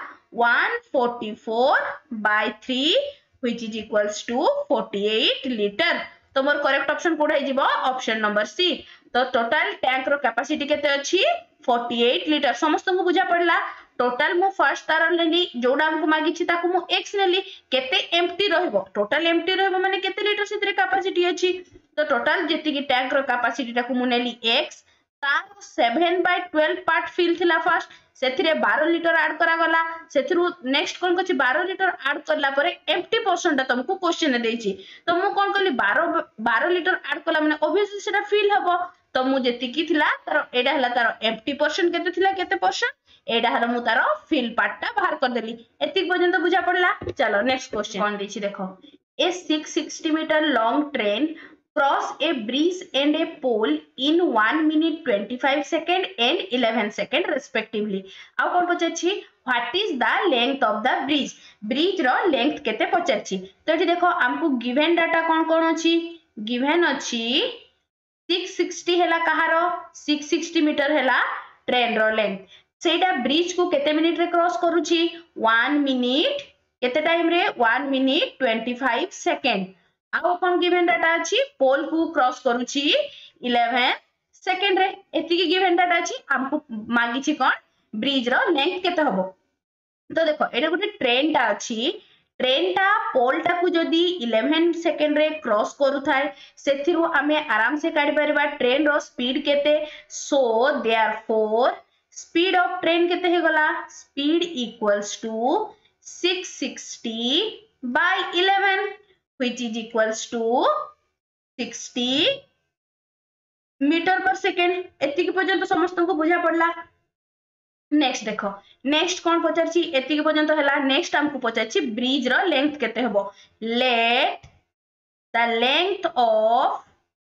144 by 3 which is equals to 48 liter तो मोर करेक्ट ऑप्शन कोड हे जिवो ऑप्शन नंबर सी तो टोटल टैंक रो कैपेसिटी केते अछि 48 लीटर समस्त को बुझा पड़ला टोटल मु फर्स्ट तार लेली जोडा हमको मागी छि ताको मु x नेली केते एम्प्टी रहबो टोटल एम्प्टी रहबो माने केते लीटर सेतरे कैपेसिटी अछि तो टोटल जेति की टैंक रो कैपेसिटी ताको मु नेली x तार 7/12 पार्ट फिल थिला फर्स्ट सेथिरे 12 लीटर ऐड करा गला सेथिरु नेक्स्ट कोन कछि 12 लीटर ऐड करला परे एम्प्टी पोर्शन ता तुमको क्वेश्चन देछि तो मु कोन करली 12 लीटर ऐड करला माने ऑब्वियसली सेटा फिल हबो तो मु जेति की थिला तार एडा हला तार एम्प्टी पोर्शन केते थिला केते पोर्शन एडा हला मु तार फिल पार्ट टा बाहर कर देली एतिक पर्यंत बुझा पड़ला चलो नेक्स्ट क्वेश्चन कोन देछि देखो a 660 metre long train cross a bridge and a pole in 1 minute 25 second and 11 second respectively आउ कोन पछछि what is the length of the bridge row length केते पछछि तो एठी देखो हमकु गिवन डाटा कोन अछि गिवन अछि 660 हैला कहारो 660 मीटर हैला ट्रेन रो लेंथ सेटा ब्रिज को केते मिनिट रे क्रॉस करूछि 1 मिनिट केते टाइम रे 1 मिनिट 25 सेकंड आउ कोन गिवन डाटा अछि पोल को क्रॉस करूछि 11 सेकंड रे एति की गिवन डाटा अछि हमको मागी छि कोन ब्रिज रो लेंथ केते हबो तो देखो एटा गुटे ट्रेन टा अछि ट्रेन टा पोल टा को जदी 11 सेकंड रे क्रॉस करू थाए सेथिरु हमें आराम से काढी परबा ट्रेन रो स्पीड केते so therefore speed of train केते हे गला speed equals to 660 by 11 which is equals to 60 metre per second एतिक पर्यंत समस्त को बुझा पड़ला नेक्स्ट देखो नेक्स्ट कोन पचारछि एतिक पर्यंत हला नेक्स्ट हमको पचारछि ब्रिज रो लेंथ केते हेबो let the length of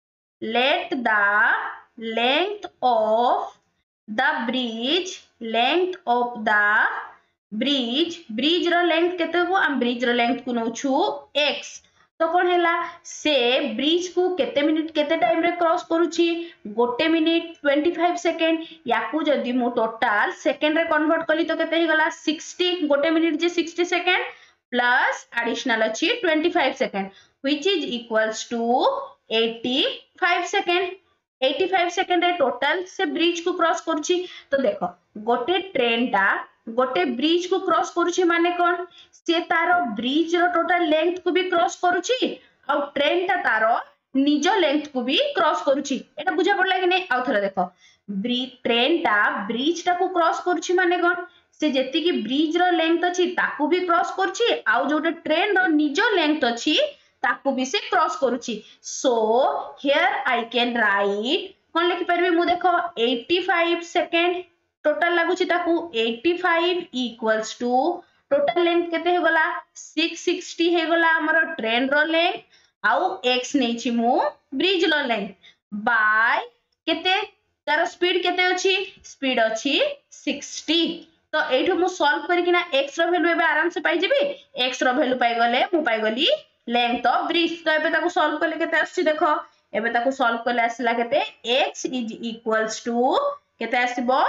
bridge रो लेंथ केते हेबो हम ब्रिज रो लेंथ को नउछु x तो कोन हैला से ब्रिज को केते मिनिट केते टाइम रे क्रॉस करूछि 1 मिनिट 25 सेकंड याकू जदी मु टोटल सेकंड रे कन्वर्ट कली तो केते हे गला 60 1 मिनिट जे 60 सेकंड प्लस एडिशनल अछि 25 second which is equals to 85 second 85 second रे टोटल से ब्रिज को क्रॉस करूछि तो देखो गोटे ट्रेन टा गोटे ब्रिज को क्रॉस करूछि माने कोन से तारो ब्रिज रो टोटल लेंथ को भी क्रॉस करूछि आउ ट्रेन टा तारो निज लेंथ को भी क्रॉस करूची एटा बुझा पड़ला कि नहीं आउ थरा देखो ट्रेन टा ब्रिज टा को क्रॉस करूची माने कोन से जेति की ब्रिज रो लेंथ अछि ताकू भी क्रॉस करूची आउ जोटे ट्रेन रो निज लेंथ अछि ताकू भी से क्रॉस करूची so here I can write कोन लिखि परबे मु देखो 85 सेकंड टोटल लागुची ताकू 85 इक्वल्स टू टोटल लेंथ केते हे गला 660 हे गला हमर ट्रेन रो लेंथ आउ x नेछि मु ब्रिज रो लेंथ बाय केते तार स्पीड केते अछि स्पीड अछि 60 तो एठु मु सॉल्व करिकिना x रो वैल्यू एबे आराम से पाई जेबी x रो वैल्यू पाई गले मु पाई गली लेंथ ऑफ ब्रिज तो एबे ताको सॉल्व करले केते आछि देखो एबे ताको सॉल्व करले आसला केते x इज इक्वल्स टू केते आसीबो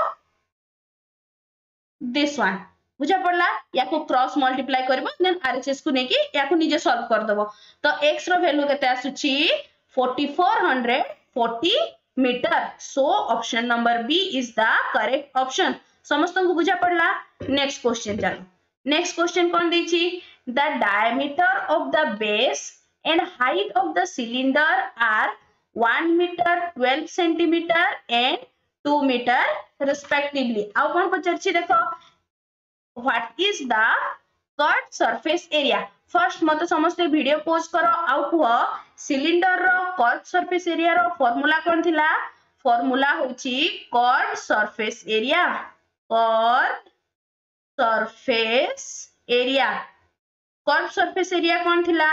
दिस वन बुझा पड़ला या को क्रॉस मल्टीप्लाई करबो देन आरएचएस को नेकी या को निजे सॉल्व कर दबो तो x रो वैल्यू केते आसुची 4440 metre so option number B is the correct option समस्त को बुझा पड़ला नेक्स्ट क्वेश्चन चलो नेक्स्ट क्वेश्चन कौन देछि the diameter of the base and height of the cylinder are 1 metre 12 centimetre and 2 metre respectively आउ कौन पचरछि देखो what is the cut surface area first मत समस्त वीडियो पॉज करो आउ कुह सिलेंडर रो कट सरफेस एरिया रो फार्मूला कौन थिला फार्मूला होची cut surface area cut surface area कौन थिला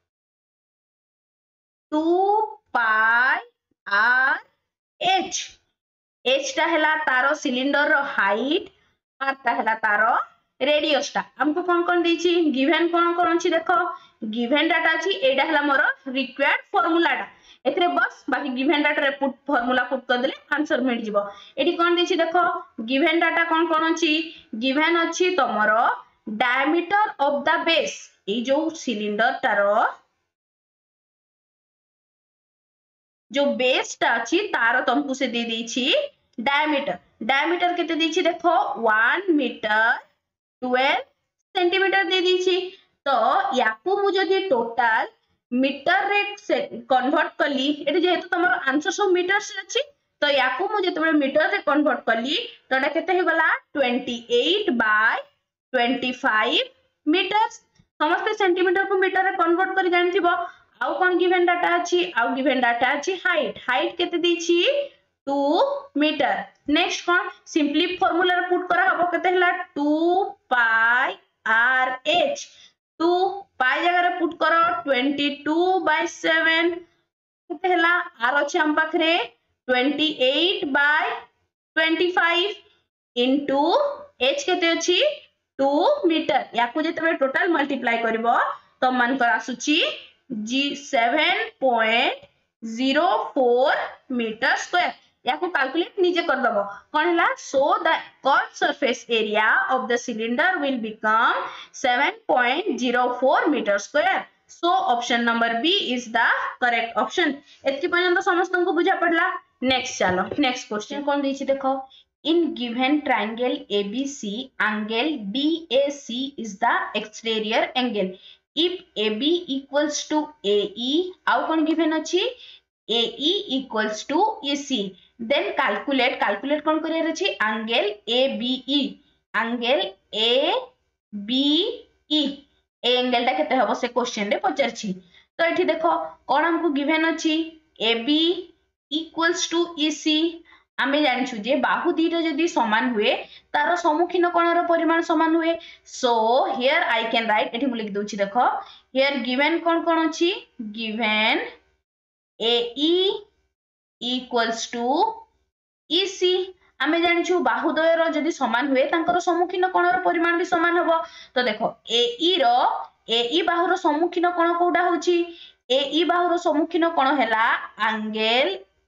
2 पाई आर एच एच टा हैला तारो सिलेंडर रो हाइट आर टा हैला तारो रेडियस टा हमको कौन देछि गिवन कौन अछि देखो गिवन डाटा अछि एडा हैला मोर रिक्वायर्ड फार्मूला टा एथरे बस बाकी गिवन डाटा रे पुट फार्मूला पुट कर देले आंसर मिल जिवो एडी कौन देछि देखो गिवन डाटा कौन अछि गिवन अछि तमरो डायमीटर ऑफ द बेस ए जो सिलेंडर टारो जो बेस टा अछि तारो तुमको से दे देछि डायमीटर केते देछि देखो 1 मीटर 12 सेंटीमीटर दे देछि तो याकू मु जदी टोटल मीटर रे कन्वर्ट कली एटे जेहेतु तमरो आंसर सब मीटर से अछि तो याकू मु जेते मीटर रे कन्वर्ट कली तोडा केते हे गला 28 बाय 25 मीटर समस्त सेंटीमीटर को मीटर रे कन्वर्ट करि जानथिबो आउ कोन गिवन डाटा अछि आउ गिवन डाटा अछि हाइट केते देछि 2 मीटर नेक्स्ट कोन सिंपली फार्मूला रे पुट करा हबो केते हला 2 पाई आर एच 2 पाई जगह रे पुट करो 22/7 केते हला आर अछि हम पाखरे 28/25 इनटू एच केते अछि 2 मीटर याकू जेते टोटल मल्टीप्लाई करबो तो मन कर आसुची जी 7.04 मीटर स्क्वायर याकू कैलकुलेट निजे कर दबो कोन हला so the cut surface area of the cylinder will become 7.04 metre square so option number B is the correct option एतकी पर्यंत समस्त को बुझा पड़ला नेक्स्ट चलो नेक्स्ट क्वेश्चन कौन देछि देखो in given triangle ABC angle DAC is the exterior angle if AB equals to AE आउ कौन given अछि AE equals to EC then calculate कौन करियर अछि angle ABE ए एंगल टा केते हबो से क्वेश्चन रे पचरछि तो एठी देखो कोन हमको गिवन अछि AB equals to EC आमे जानिछु जे बाहु दीटा जदी समान हुए तारो सम्मुखीन कोणर परिमाण समान हुए so here I can write एठी मु लिख दोछि देखो हियर गिवन कोन अछि given AE equals to EC आमे जानिछु बाहुद्वय रो जदी समान हुए तांकर सम्मुखीन कोणर परिमाण भी समान हबो तो देखो AE बाहु रो सम्मुखीन कोण कोडा होछि AE बाहु रो सम्मुखीन कोण हैला एंगल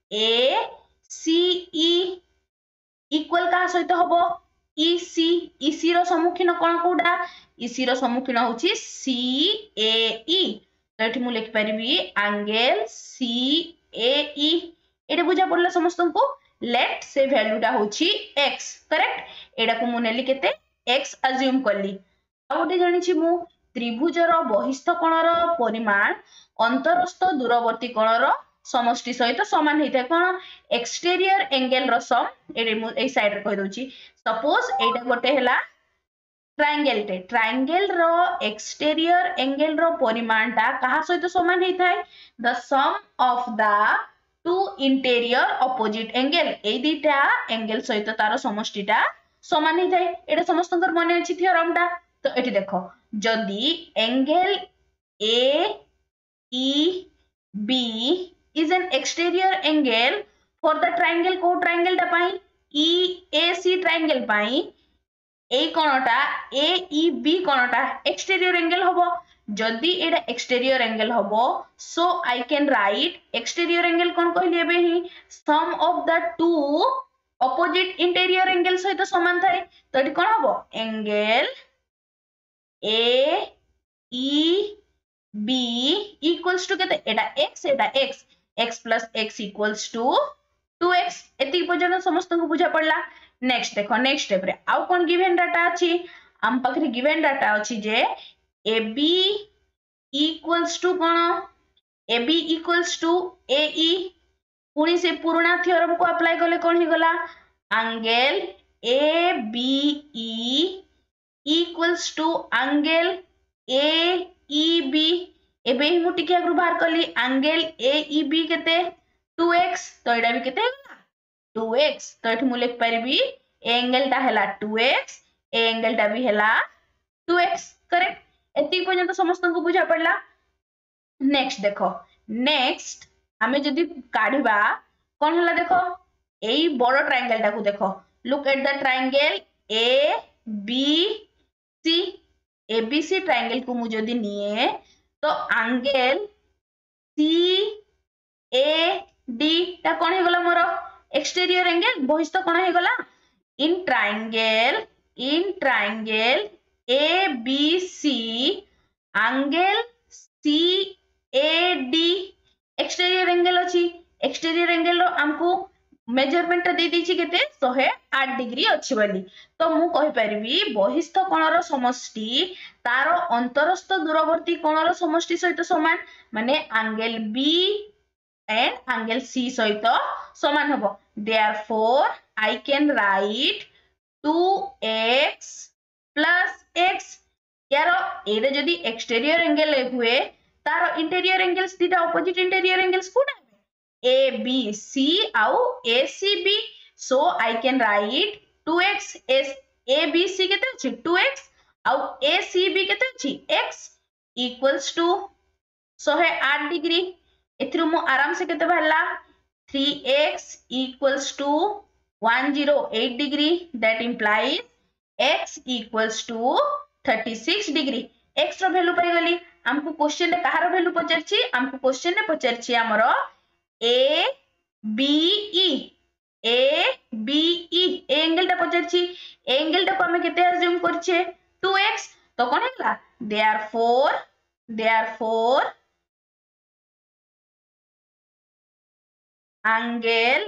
ACE इक्वल का सहित हबो EC रो सम्मुखीन कोण कोडा EC रो सम्मुखीन होछि CAE तो एठी मु लिख परिबी एंगल CAE एटा बुझा पड़ला समस्त को लेट से वैल्यू टा होछि x करेक्ट एडा को मु नेली केते x अज्यूम करली आ गोटे जानि छि मु त्रिभुजर बहिस्थ कोणर परिमाण अंतरस्थ दूरवर्ती कोणर समष्टि सहित समान होता है कौन एक्सटेरियर एंगल रो सम ए साइड रे कहि दोची सपोज एटा गोटे हैला ट्रायंगल रो एक्सटेरियर एंगल रो परिमाण ता कहा सहित समान होता है the sum of the two interior opposite angle ए दुटा एंगल सहित तार समष्टिटा समान होता है एटा समस्तंकर मने अछि थ्योरम टा तो एठी देखो जदी angle A E B is an exterior angle for the triangle को triangle टा पाई EAC triangle पाई ए कोणटा AEB कोणटा exterior angle हबो जदी एटा exterior angle हबो so I can write exterior angle कोन कहलिए बे ही sum of the two opposite interior angle सहित समान थाए तो एटी कोन हबो angle AEB equals to केते एटा x x plus x equals to 2x एति पर्यंत समस्त को बुझा पड़ला नेक्स्ट देखो नेक्स्ट स्टेप रे आउ कोन गिवन डाटा अछि हम पाखरे गिवन डाटा अछि जे AB equals to cone AB equals to AE पुनी से पुराना थ्योरम को अप्लाई करले कोन ही गला angle ABE equals to angle AEB एबे ही मुटी के अग्रु बाहर कली एंगल AEB केते 2x तो एडा भी केते 2x तो एठी मु लिख परबी एंगल ता हैला 2x एंगल ता भी हैला 2x करेक्ट एति पर्यंत समस्त को बुझा पड़ला नेक्स्ट देखो नेक्स्ट हमें जदी काढिबा कोन हला देखो एई बड़ ट्रायंगल ता को देखो look at the triangle ABC ABC triangle को मु जदी निए तो एंगल CAD ता कोन हे गला मोर एक्सटीरियर एंगल बहिस्थ कोन हे गला in triangle ABC angle CAD exterior angle अछि एक्सटीरियर एंगल रो हमको मेजरमेंट दे दी छी केते 108 डिग्री अछि बली तो मु कहि परबी बहिस्थ कोणर समष्टि तारो अंतरस्थ दूरवर्ती कोणर समष्टि सहित समान माने angle B and angle C सहित समान हबो therefore I can write 2x plus x यारो एरे जदी एक्सटीरियर एंगल हुए तारो इंटीरियर एंगल्स दिटा ऑपोजिट इंटीरियर एंगल्स कोना ABC आउ ACB so I can write 2x as ABC केते अछि 2x आउ ACB केते अछि x equals to 108 डिग्री एथिरु मु आराम से केते भरला 3x equals to 108 degree that implies x equals to 36 degree x रो वैल्यू पाई गली हमको क्वेश्चन रे कहार वैल्यू पचरछि हमको क्वेश्चन रे पचरछि हमरो ABE एंगल टा पचरछि एंगल टा को हम केते अज्यूम करछे 2x तो कोन हेला therefore angle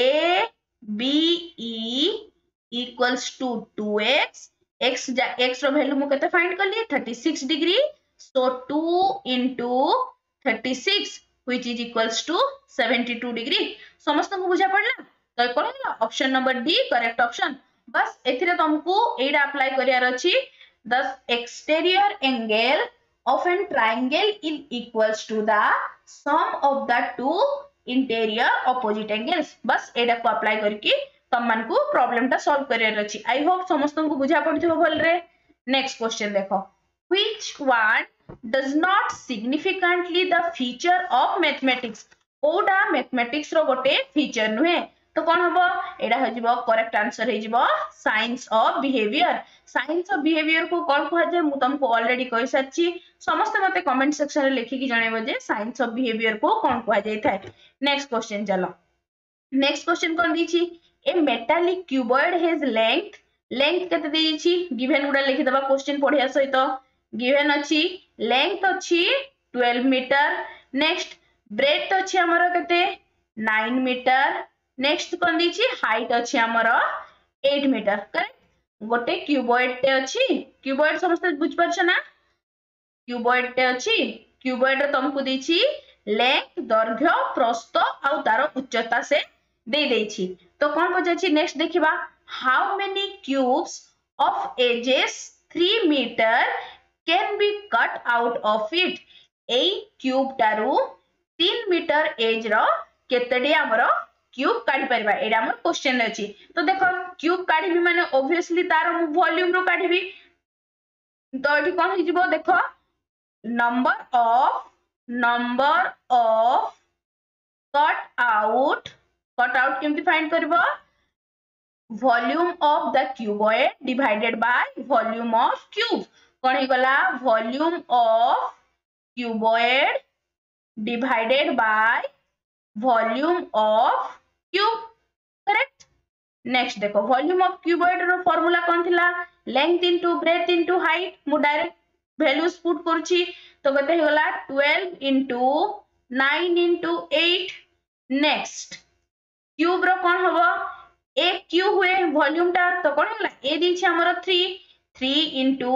ABE equals to 2x x रो वैल्यू मु केते फाइंड करली 36 degree so 2 into 36 which is equals to 72 degree समस्त को बुझा पड़ला तो कोन होला option number D correct option बस एथिरे तुमको एडा अप्लाई करियार अछि the exterior angle of an triangle is equals to the sum of the two interior opposite angles बस एडा को अप्लाई करके तम मन को प्रॉब्लम ता सॉल्व करियार अछि आई होप समस्त को बुझा पड़थिबो भल रे नेक्स्ट क्वेश्चन देखो which one does not significantly the feature of mathematics कोडा मैथमेटिक्स रो गोटे फीचर नुहे तो कोन हबो एडा हो जिवो करेक्ट आंसर हे जिवो साइंस ऑफ बिहेवियर को कोन कहै जे मु तुमको ऑलरेडी कहि सच्ची समस्त मते कमेंट सेक्शन रे लिखि कि जणेबो जे साइंस ऑफ बिहेवियर को कोन कहै जाय थाए नेक्स्ट क्वेश्चन चलो नेक्स्ट क्वेश्चन कोन दी छी a metallic cuboid has length कते दी छी गिवन गुडा लिखि दबा क्वेश्चन पढिया सहित गिवन अछि लेंथ अछि 12 मीटर नेक्स्ट ब्रेथ अछि हमर कते 9 मीटर नेक्स्ट कोन दी छी हाइट अछि हमर 8 मीटर करेक्ट गोटे क्यूबॉइड ते अछि क्यूबॉइड समस्त बुझ परछ ना क्यूबॉइड टे अछि क्यूबॉइड तुमको देछि लेंथ दैर्घ्य प्रस्थ आ तार उच्चता से दे देछि तो कोन पछछि नेक्स्ट देखिबा how many cubes of edges 3 metre can be cut out of it a cube टारू 3 मीटर एज रो केतेडी हमरो क्यूब काढी परबा एडा हमर क्वेश्चन अछि तो देखो क्यूब काढीबी माने ऑब्वियसली तार वॉल्यूम रो काढीबी तो एठी कोन हि जिवो देखो नंबर ऑफ कट आउट केमती फाइंड करबो volume of the cuboid divided by volume of cube कोन हे गला volume of cuboid divided by volume of cube correct next देखो वॉल्यूम ऑफ क्यूबॉइड रो फार्मूला कोन थिला length into breadth into height मु डायरेक्ट वैल्यूज पुट करछि तो कते हे गला 12 इनटू 9 इनटू 8 नेक्स्ट क्यूब रो कोन हबो ए क्यूब हुए वॉल्यूम टा तो कोन हेला ए दिछि हमर 3 इनटू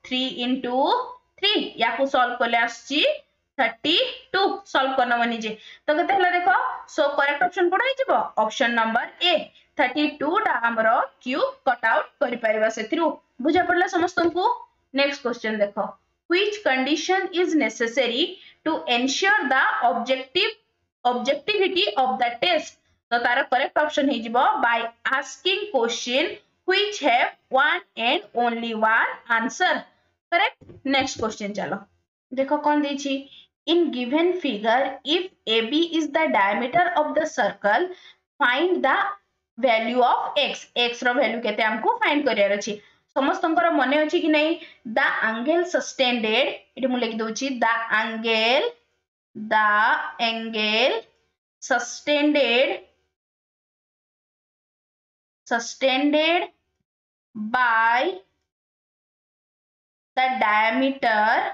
3 याको सॉल्व करले आछि 32 सॉल्व करना मनी जे तो कते हला देखो सो करेक्ट ऑप्शन कोन हे जिवो ऑप्शन नंबर ए 32 टा हमरो क्यूब कट आउट करि परबा सेथिरु बुझा पड़ला समस्त को नेक्स्ट क्वेश्चन देखो which condition is necessary to ensure the objectivity of the test तो तार करेक्ट ऑप्शन हे जिवो by asking questions which have one and only one answer correct next question चलो देखो कौन देछि in given figure if AB is the diameter of the circle find the value of x रो value केते हमको find करियर अछि समस्तंकर मने अछि कि नै द एंगल सस्टेंडेड एठी मु लिखि दोछि the angle subtended by the diameter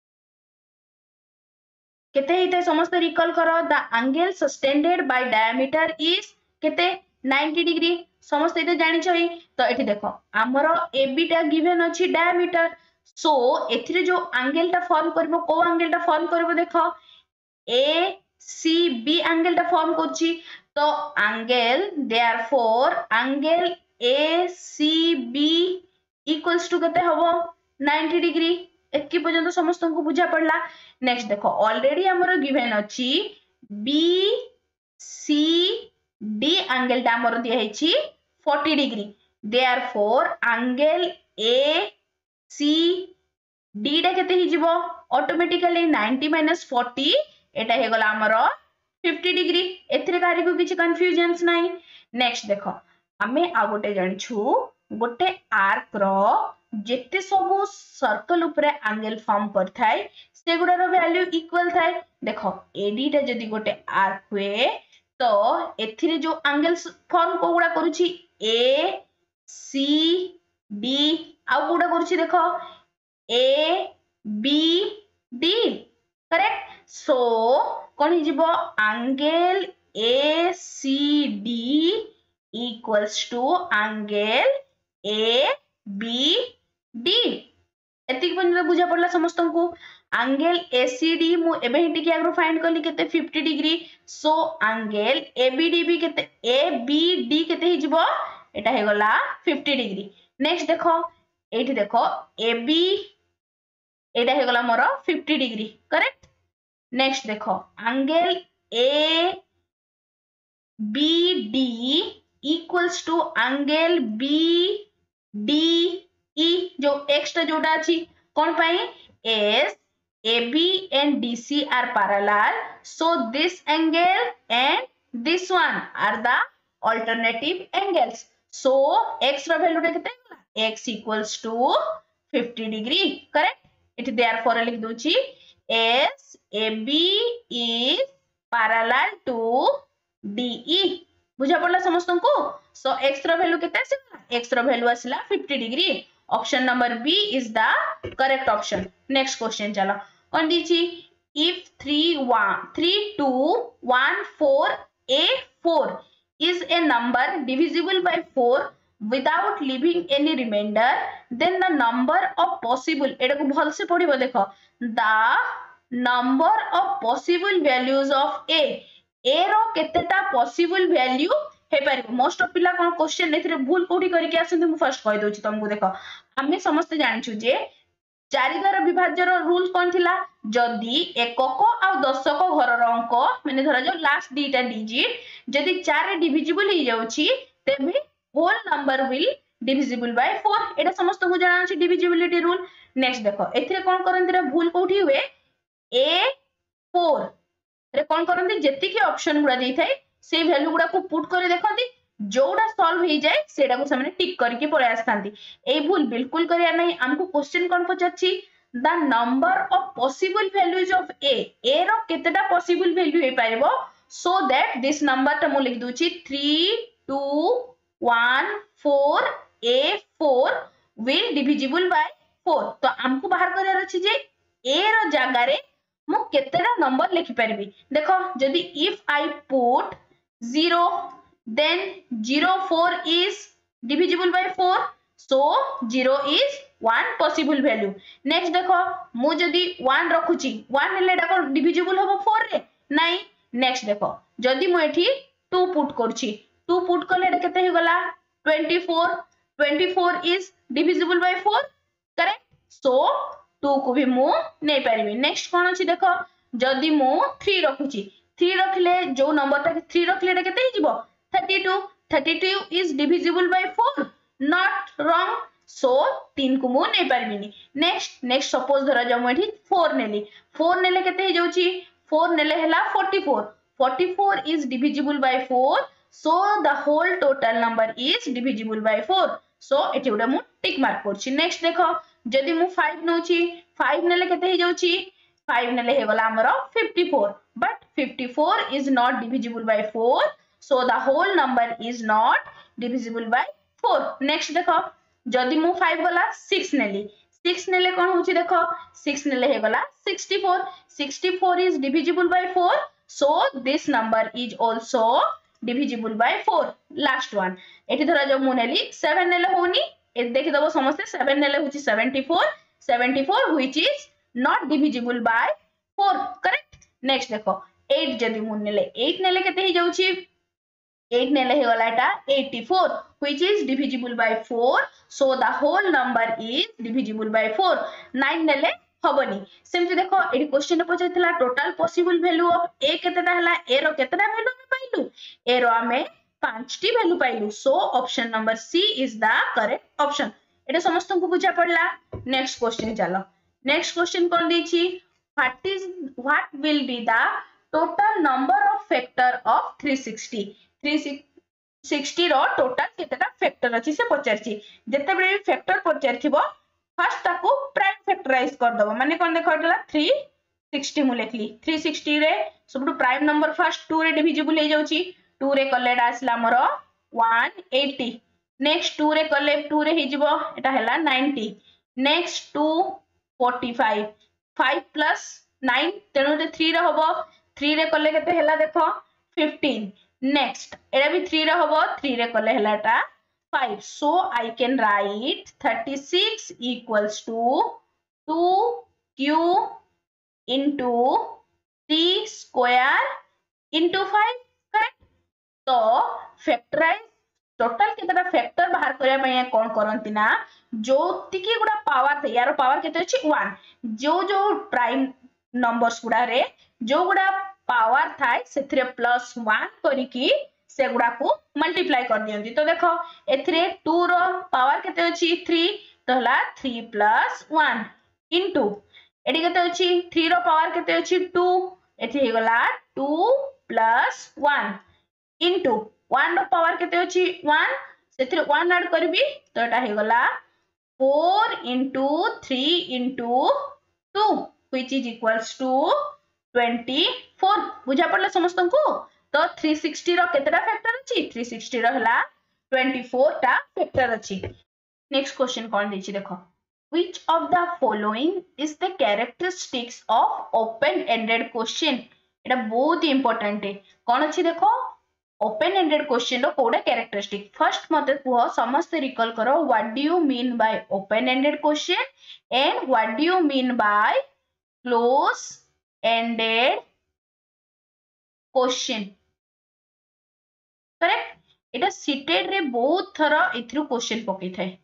केते हिते समस्त रिकॉल करो the angle subtended by diameter is केते 90 डिग्री समस्त इते जानि छई तो एठी देखो हमरो एबी टा गिवन अछि डायमीटर सो एथिरे जो एंगल टा फॉर्म करबो को एंगल टा फॉर्म करबो देखो ए सी बी एंगल टा फॉर्म करछि तो angle therefore angle A C B equals to केते हबो 90 डिग्री एकी पर्यंत समस्त को बुझा पड़ला नेक्स्ट देखो ऑलरेडी हमरो गिवन अछि बी सी डी एंगल टा हमरो दिया हेछि 40 degree therefore angle A C D टा केते हि जिवो ऑटोमेटिकली 90 - 40 एटा हे गला हमरो 50 डिग्री एथिरे कारी को किछि कंफ्यूजन्स नाही नेक्स्ट देखो हमें आ गोटे जानिछु गोटे आर्क रो जेते सबु सर्कल ऊपर एंगल फॉर्म करथाय से गुडा रो वैल्यू इक्वल थाय देखो एडी टा जदी गोटे आर्क हुए तो एथिरे जो एंगल फॉर्म को गुडा करूची ए सी डी आ गुडा करूची देखो A B D correct so कोन हि जिवो angle A C D equals to angle A B D एतिक पर्यंत बुझा पड़ला समस्त को एंगल एसीडी मु एबे हिटी के आगरो फाइंड करली केते 50 डिग्री सो एंगल एबीडी भी केते एबीडी केते हि जिवो एटा हे गला 50 डिग्री नेक्स्ट देखो एठी देखो एबी एटा हे गला मोर 50 डिग्री करेक्ट नेक्स्ट देखो angle A B D equals to angle B D E जो एक्स्ट्रा जोटा अछि कोन पाई एस AB and DC are parallel so this angle and this one are the alternative angles so x ro value केते x equals to 50 degree correct it therefore लिख दोछि S AB is parallel to DE बुझा पड़ला समस्त को so x रो value केते आसिला x row value आसिला 50 degree option number B is the correct option next question चलो कौन दीची if 3214A4 is a number divisible by 4 without leaving any remainder, then the number of possible, एटा को भल से पढ़िबो देखो, the number of possible values of a रो केतेटा possible value हे पारिबो। मोस्ट ऑफ पिला कोन क्वेश्चन एथिरे भूल कोठी करि के आसंती, मु फर्स्ट कहि दोछि तुमको देखो, आमे समस्त जानिछु जे चारि द्वारा विभाज्यर रूल कोन थिला, जदी एकक आ दशक घरर अंक माने धरा जो लास्ट दीटा डिजिट जदी 4 रे डिविजिबल हो जाउछि तेबे whole number will divisible by 4। एटा समस्त को जाना अछि डिविजिबिलिटी रूल। नेक्स्ट देखो एथिरे कोन करंती रे भूल कोठी हुए, a4 रे कोन करंती जेति के ऑप्शन गुडा देई थाई से वैल्यू गुडा को पुट करे देखंती, जोड़ा सॉल्व हो जाए सेटा को सामने टिक करके पळे आस्थांती। ए भूल बिल्कुल करिया नै। हमको क्वेश्चन कोन पचाछि, the number of possible values of a रो केतेटा पॉसिबल वैल्यू हे पारिबो, सो दैट दिस नंबर ता मु लिख दोछि 3 2 1 4 a4 विल डिविजिबल बाय 4। तो हमको बाहर करिया अछि जे ए रो जागा रे मु केतेटा नंबर लिखि पारिबी। देखो जदी if I put 0 then 04 is divisible by 4, so 0 is one possible value। next देखो मु जदी 1 रखुची 1 ले डाको divisible होबो 4 रे नाही। next देखो जदी मु एठी 2 पुट करची, 2 पुट करले एटा केते हो गला 24, 24 is divisible by 4 correct, so 2 को भी मु नै पारिबी। नेक्स्ट कोन अछि देखो जदी मु 3 रखुची, 3 रखले जो नंबर ता 3 रखले एटा केते हिजिबो 32, 32 is divisible by 4, not wrong, so 3 को मु नै पारबिनी। नेक्स्ट सपोज धरा जा मु एठी 4 नेली, 4 नेले केते हे जाउची 4 नेले हैला 44, 44 is divisible by 4, so the whole total number is divisible by 4, so एठी उडा मु टिक मार्क करची। नेक्स्ट देखो जदी मु 5 नउची, 5 नेले केते हे जाउची 5 नेले हे गला हमरो 54, but 54 is not divisible by 4, so the whole number is not divisible by 4। next देखो जदी मु 5 गला 6 नेली, 6 नेले कोन होची देखो 6 नेले हे गला 64, 64 is divisible by 4, so this number is also divisible by 4। last one एठी धरा जो मु नेली 7 नेले होनी, ए देखि दबो समस्त 7 नेले होची 74, 74 which is not divisible by 4 correct. next देखो 8 जदी मु नेले 8 नेले केते हे जाउची 8 नेले हे गला एटा 84 which is divisible by 4, so the whole number is divisible by 4। 9 नेले हबनी। सेमति देखो एडी क्वेश्चन रे पछैतला total possible value of a केतेटा हला, a रो केतेटा वैल्यू में पाइलु, a रो हमें 5 टी वैल्यू पाइलु, so option number C is the correct option. एटा समस्त को बुझा पड़ला। नेक्स्ट क्वेश्चन चलो। नेक्स्ट क्वेश्चन कोन देछि, what will be the total number of factor of 360, 360 रो टोटल केतेटा फैक्टर अछि से पचारछि। जते बेले फैक्टर पचारथिबो फर्स्ट ताको प्राइम फैक्टराइज कर दबो, माने कोन देखो एतला 360 मु लेखली, 360 रे सबटु प्राइम नंबर फर्स्ट 2 रे डिविजिबल हे जाउची, 2 रे कलेडा आसला हमरो 180, नेक्स्ट 2 रे कले 2 रे हे जिवो एटा हैला 90, नेक्स्ट 2 45, 5 प्लस 9 तेनो जे 3 रे होबो, 3 रे कले केते हैला देखो 15, नेक्स्ट एटा भी 3 रे होबो, 3 रे कले हैलाटा 5, so I can write 36 equals to 2q into 3 square into 5 correct. तो फैक्टराइज टोटल केतेटा फैक्टर बाहर करिया पय कोन करंती ना, जो तिकी गुडा पावर थे यार पावर केते अछि 1, जो प्राइम नंबर्स गुडा रे जो गुडा पावर थाय सेथरे प्लस 1 करिकी से गुडा को मल्टीप्लाई कर दियंती। तो देखो एथरे 2 रो पावर केते अछि 3, तो हला 3 प्लस 1 इनटू एडी केते अछि 3 रो पावर केते अछि 2, एथि हे गला 2 प्लस 1 इनटू 1 रो पावर केते अछि 1, सेथरे 1 ऐड करबी तो एटा हे गला 4 into 3 into 2 which is equals to 24। बुझा पड़ला समस्त को। तो 360 रो केतेटा फैक्टर अछि, 360 रो हला 24 टा फैक्टर अछि। नेक्स्ट क्वेश्चन कोन दैछि देखो, which of the following is the characteristics of open ended question। एटा बहुत इंपोर्टेंट है। कोन अछि देखो ओपन एंडेड क्वेश्चन रो कोडा कैरेक्टरिस्टिक फर्स्ट मते कुह समस्त रिकॉल करो what do you mean by open ended question and what do you mean by close ended question correct एटा सीटेड रे बहुत थरा इथरु क्वेश्चन पकई थाए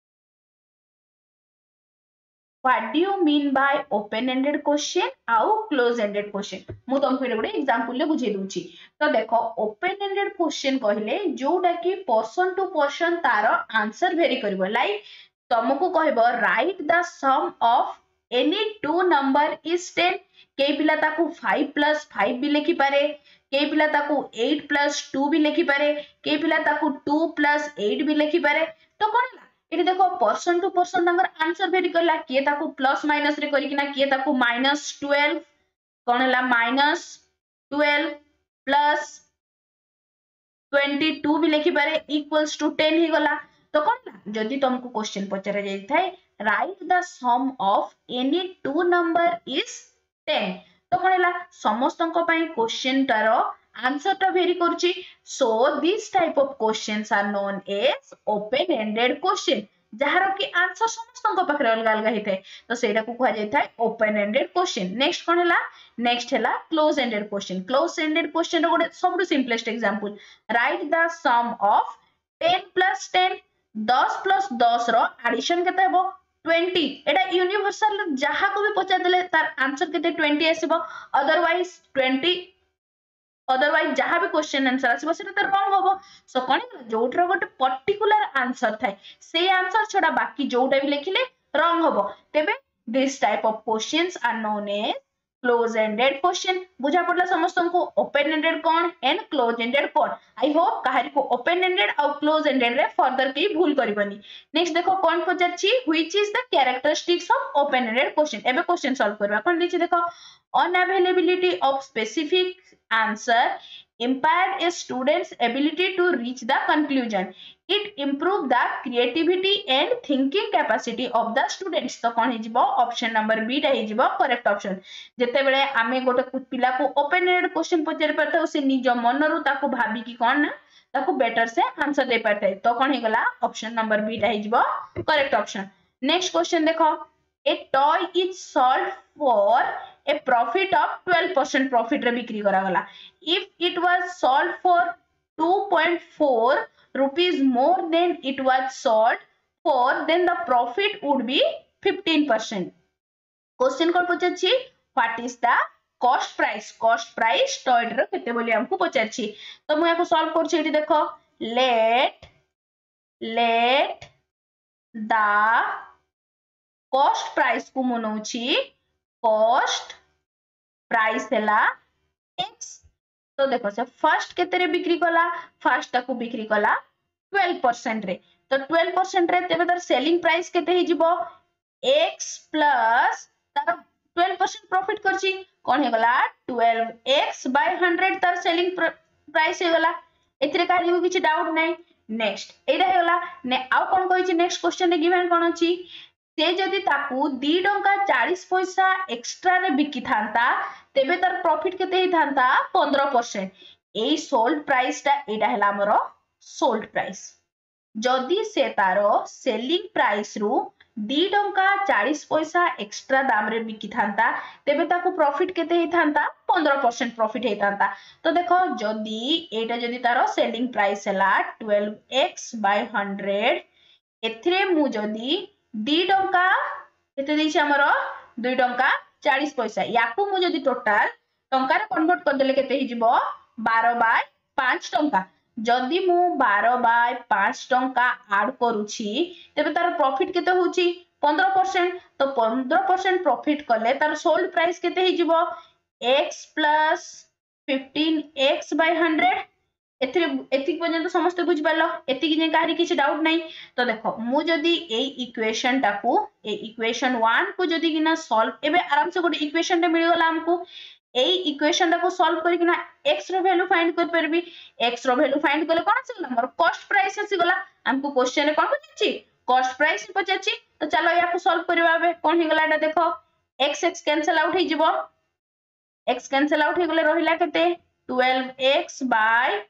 What do you mean by open-ended question आउ close-ended question मु तुमको एटा गोटे एग्जांपल ले बुझे दूची तो देखो open-ended question कहले जोटा कि पर्सन टू पर्सन तार आंसर वेरी करबो लाइक तुमको कहबो right the sum of any two number is 10 के पिला ताकू 5 + 5 भी लिखि पारे के पिला ताकू 8 + 2 भी लिखि पारे के पिला ताकू 2 + 8 भी लिखि पारे तो कोन ये देखो person to person answer vary करला किए ताकू प्लस माइनस रे करी किना किए ताकू -12 कोन हला -12 प्लस 22 भी लिखि पारे इक्वल्स टू 10 ही गला तो कोन जदी तुमको क्वेश्चन पचरा जाई थाए right the sum of any two number is 10 तो कोन हला समस्तन को पई क्वेश्चन तारो answer ta vary karuchi so this type of questions are known as open ended question जहार कि आंसर समस्त पाखे अलग अलग होता है तो सेटा को कहा जाता है ओपन एंडेड क्वेश्चन नेक्स्ट कौन है नेक्स्ट है क्लोज एंडेड क्वेश्चन रो गोटे सब simplest example right the sum of 10 + 10 10 + 10 रो एडिशन केते हेबो 20 एटा यूनिवर्सल जहां को भी पचा देले तार आंसर केते 20 आसीबो अदरवाइज 20 अदरवाइज जहां भी क्वेश्चन आंसर आसीबो सेटा त रॉन्ग होबो सो कोन जोटर गोटे पर्टिकुलर आंसर थाए से आंसर छडा बाकी जोटा भी लिखिले रॉन्ग होबो तेबे this type of questions are known as close ended question बुझा पड़ला समस्त को ओपन एंडेड कोन एंड क्लोज एंडेड कोन आई होप काहरी को ओपन एंडेड और क्लोज एंडेड रे फर्दर की भूल करबनी नेक्स्ट देखो कोन पचाची which is the characteristics of open ended question एबे क्वेश्चन सॉल्व करबा कोन दिछि देखो unavailability of specific answer impaired a student's ability to reach the conclusion it improved the creativity and thinking capacity of the students तो कौन हिजिबो option number B टा हिजिबो correct option जेते बेले आमे गोटे पिला को ओपन एंडेड क्वेश्चन पचारि परता से निज मनरु ताको भाबी कि कोन ना ताको बेटर से आंसर दे परता तो कौन हे गला ऑप्शन नंबर बी टा हिजिबो करेक्ट ऑप्शन नेक्स्ट क्वेश्चन देखो a toy is sold for a profit of 12% profit रे बिक्री करा गला if it was sold for 2.4 rupees more than it was sold for then the profit would be 15% question कोन पचाछि what is the cost price toy रे केते बोली हमको पचाछि तो मैं याको सॉल्व करछि एठी देखो लेट द कॉस्ट प्राइस को मनौछि कॉस्ट प्राइस हैला x तो देखो से फर्स्ट केते रे बिक्री कला फर्स्ट ताको बिक्री कला 12% रे तो 12% रे तेबे तार सेलिंग प्राइस केते हि जिवो x प्लस तार 12% प्रॉफिट करछि कोन हे गला 12x/100 तार सेलिंग प्राइस हे गला एथिरे कारियो किछि डाउट नै नेक्स्ट एटा हे गला ने आ कोन कहि छि नेक्स्ट क्वेश्चन रे गिवन कोन अछि से जदि ताकू 2 टंका 40 पैसा एक्स्ट्रा रे बिकी थांता तेबे तार प्रॉफिट केते हि थांता 15% एई सोल्ड प्राइस ता एटा हला हमरो सोल्ड प्राइस जदि से तारो सेलिंग प्राइस रु 2 टंका 40 पैसा एक्स्ट्रा दाम रे बिकी थांता तेबे ताकू प्रॉफिट केते हि थांता 15% प्रॉफिट हि थांता तो देखो जदि एटा जदि तारो सेलिंग प्राइस हला 12x/100 एथिरे मु जदि 2 टंका केते देछि हमरो 2 टंका 40 पैसा याकू मु जदि टोटल टंका रे कन्वर्ट कर देले केते हि जिवो 12/5 टंका जदि मु 12/5 टंका ऐड करूछि तबे तार प्रॉफिट केते होछि 15% तो 15% प्रॉफिट कले तार सोल्ड प्राइस केते हि जिवो x + 15x/100 एथिक पर्यंत समस्त बुझ पालो एतिक जे काहरी किछ डाउट नै तो देखो मु जदी ए इक्वेशन टाकू ए इक्वेशन 1 को जदी किना सॉल्व एबे आराम से गोटे इक्वेशन टे मिल गला हमको ए इक्वेशन टा को सॉल्व करी किना x रो वैल्यू फाइंड कर परबी x रो वैल्यू फाइंड करले कोन आसी गला हमर कॉस्ट प्राइस आसी गला हमको क्वेश्चन रे कोन पचाछि कॉस्ट प्राइस पचाछि तो चलो या को सॉल्व करबाबे कोन हे गला एटा देखो x कैंसिल आउट हे जिवो x कैंसिल आउट हे गले रहिला केते 12x/100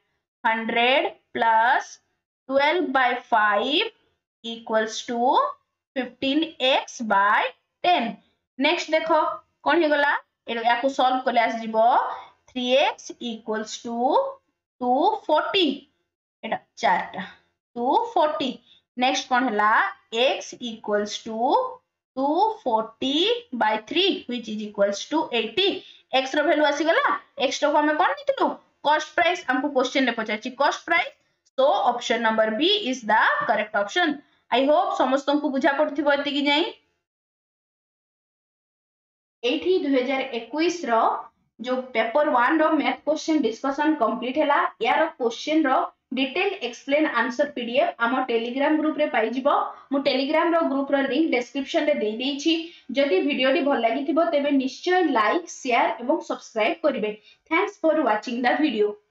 100 plus 12 by 5 equals to 15x by 10. Next देखो कौन हे गला या को सॉल्व करले आस जीवो 3x equals to 240 Etah चारटा 240. Next कौन हला x equals to 240 by 3 which is equals to 80. x रो वैल्यू आसी गला x रो हमें कौन नितलु कॉस्ट प्राइस हमको क्वेश्चन ने पचाची cost price. So option number B is the correct option. I hope समस्त को बुझा पड़थिबो एति कि जाई. एठी 2021 रो जो पेपर 1 रो मैथ क्वेश्चन डिस्कशन कंप्लीट हैला यार क्वेश्चन रो डिटेल एक्सप्लेन आंसर पीडीएफ आम टेलीग्राम ग्रुप रे पाई जिवो. मु टेलीग्राम रो ग्रुप रो लिंक डिस्क्रिप्शन रे दे देछि. जदि वीडियो टी भल लागिथिबो तेबे निश्चय लाइक शेयर एवं सब्सक्राइब करिवे. Thanks for watching the video.